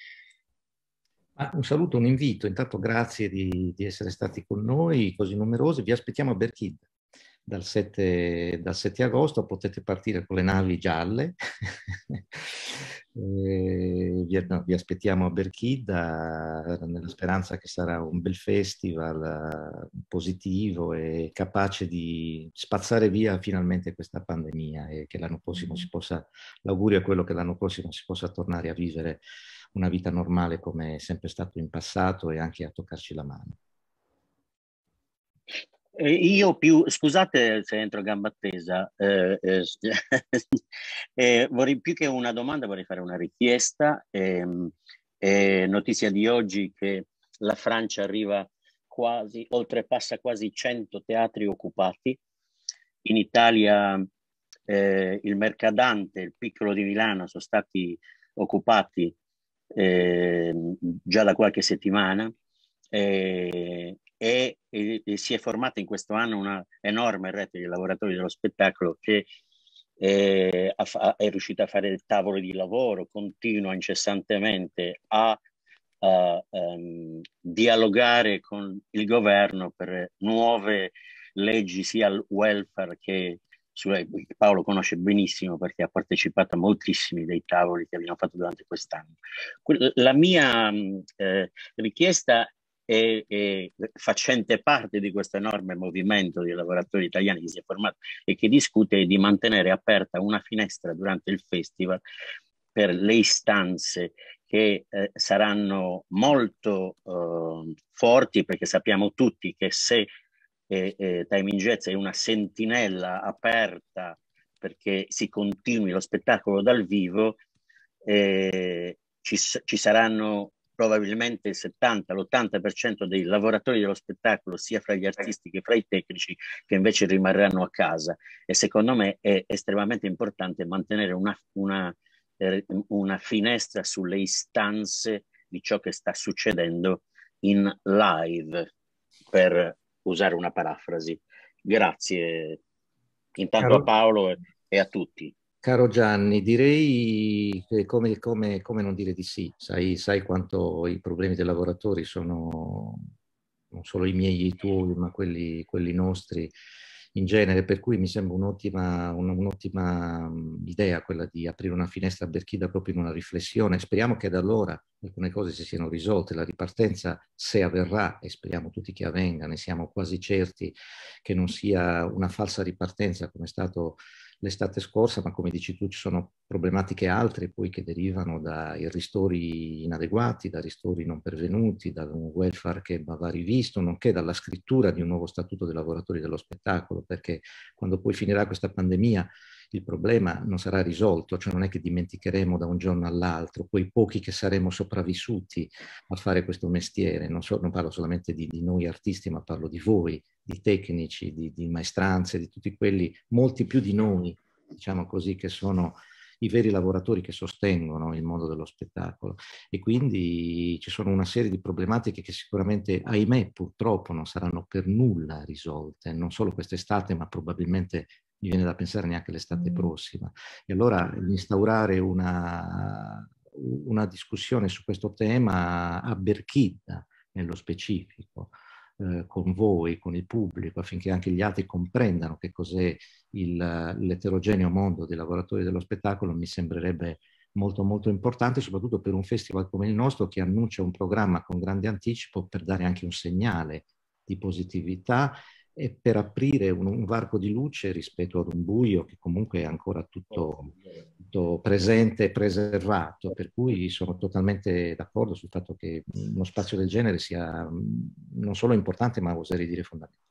Un saluto, un invito. Intanto grazie di essere stati con noi, così numerosi. Vi aspettiamo a Berkid dal 7 agosto. Potete partire con le navi gialle. Vi aspettiamo a Berkid nella speranza che sarà un bel festival positivo e capace di spazzare via finalmente questa pandemia, e che l'anno prossimo l'augurio è quello che l'anno prossimo si possa tornare a vivere una vita normale come è sempre stato in passato, e anche a toccarci la mano. Scusate se entro a gamba tesa, vorrei più che una domanda, vorrei fare una richiesta. Notizia di oggi che la Francia oltrepassa quasi 100 teatri occupati. In Italia il Mercadante, il Piccolo di Milano sono stati occupati già da qualche settimana, e si è formata in questo anno una enorme rete di lavoratori dello spettacolo che è riuscita a fare tavoli di lavoro, continua incessantemente a dialogare con il governo per nuove leggi, sia al welfare che Paolo conosce benissimo perché ha partecipato a moltissimi dei tavoli che abbiamo fatto durante quest'anno. La mia richiesta è facente parte di questo enorme movimento di lavoratori italiani che si è formato e che discute di mantenere aperta una finestra durante il festival per le istanze che saranno molto forti, perché sappiamo tutti che se Time in Jazz è una sentinella aperta perché si continui lo spettacolo dal vivo, ci saranno probabilmente il 70-l'80% dei lavoratori dello spettacolo, sia fra gli artisti che fra i tecnici, che invece rimarranno a casa. E secondo me è estremamente importante mantenere una finestra sulle istanze di ciò che sta succedendo in live, per usare una parafrasi. Grazie intanto a Paolo e a tutti. Caro Gianni, direi che come non dire di sì. Sai quanto i problemi dei lavoratori sono non solo i miei e i tuoi, ma quelli nostri, in genere, per cui mi sembra un'ottima idea quella di aprire una finestra a Berchida proprio in una riflessione. Speriamo che da allora alcune cose si siano risolte, la ripartenza, se avverrà, e speriamo tutti che avvenga, ne siamo quasi certi, che non sia una falsa ripartenza come è stato l'estate scorsa, ma come dici tu ci sono problematiche altre poi che derivano dai ristori inadeguati, da ristori non pervenuti, da un welfare che va rivisto, nonché dalla scrittura di un nuovo statuto dei lavoratori dello spettacolo, perché quando poi finirà questa pandemia il problema non sarà risolto, cioè non è che dimenticheremo da un giorno all'altro quei pochi che saremo sopravvissuti a fare questo mestiere. Non parlo solamente di noi artisti, ma parlo di voi, di tecnici, di maestranze, di tutti quelli, molti più di noi, diciamo così, che sono i veri lavoratori che sostengono il mondo dello spettacolo. E quindi ci sono una serie di problematiche che sicuramente, ahimè, purtroppo non saranno per nulla risolte, non solo quest'estate, ma probabilmente mi viene da pensare neanche l'estate prossima. E allora instaurare una discussione su questo tema a Berchida, nello specifico, con voi, con il pubblico, affinché anche gli altri comprendano che cos'è l'eterogeneo mondo dei lavoratori dello spettacolo, mi sembrerebbe molto molto importante, soprattutto per un festival come il nostro che annuncia un programma con grande anticipo per dare anche un segnale di positività e per aprire un varco di luce rispetto ad un buio che comunque è ancora tutto presente e preservato, per cui sono totalmente d'accordo sul fatto che uno spazio del genere sia non solo importante ma oserei dire fondamentale.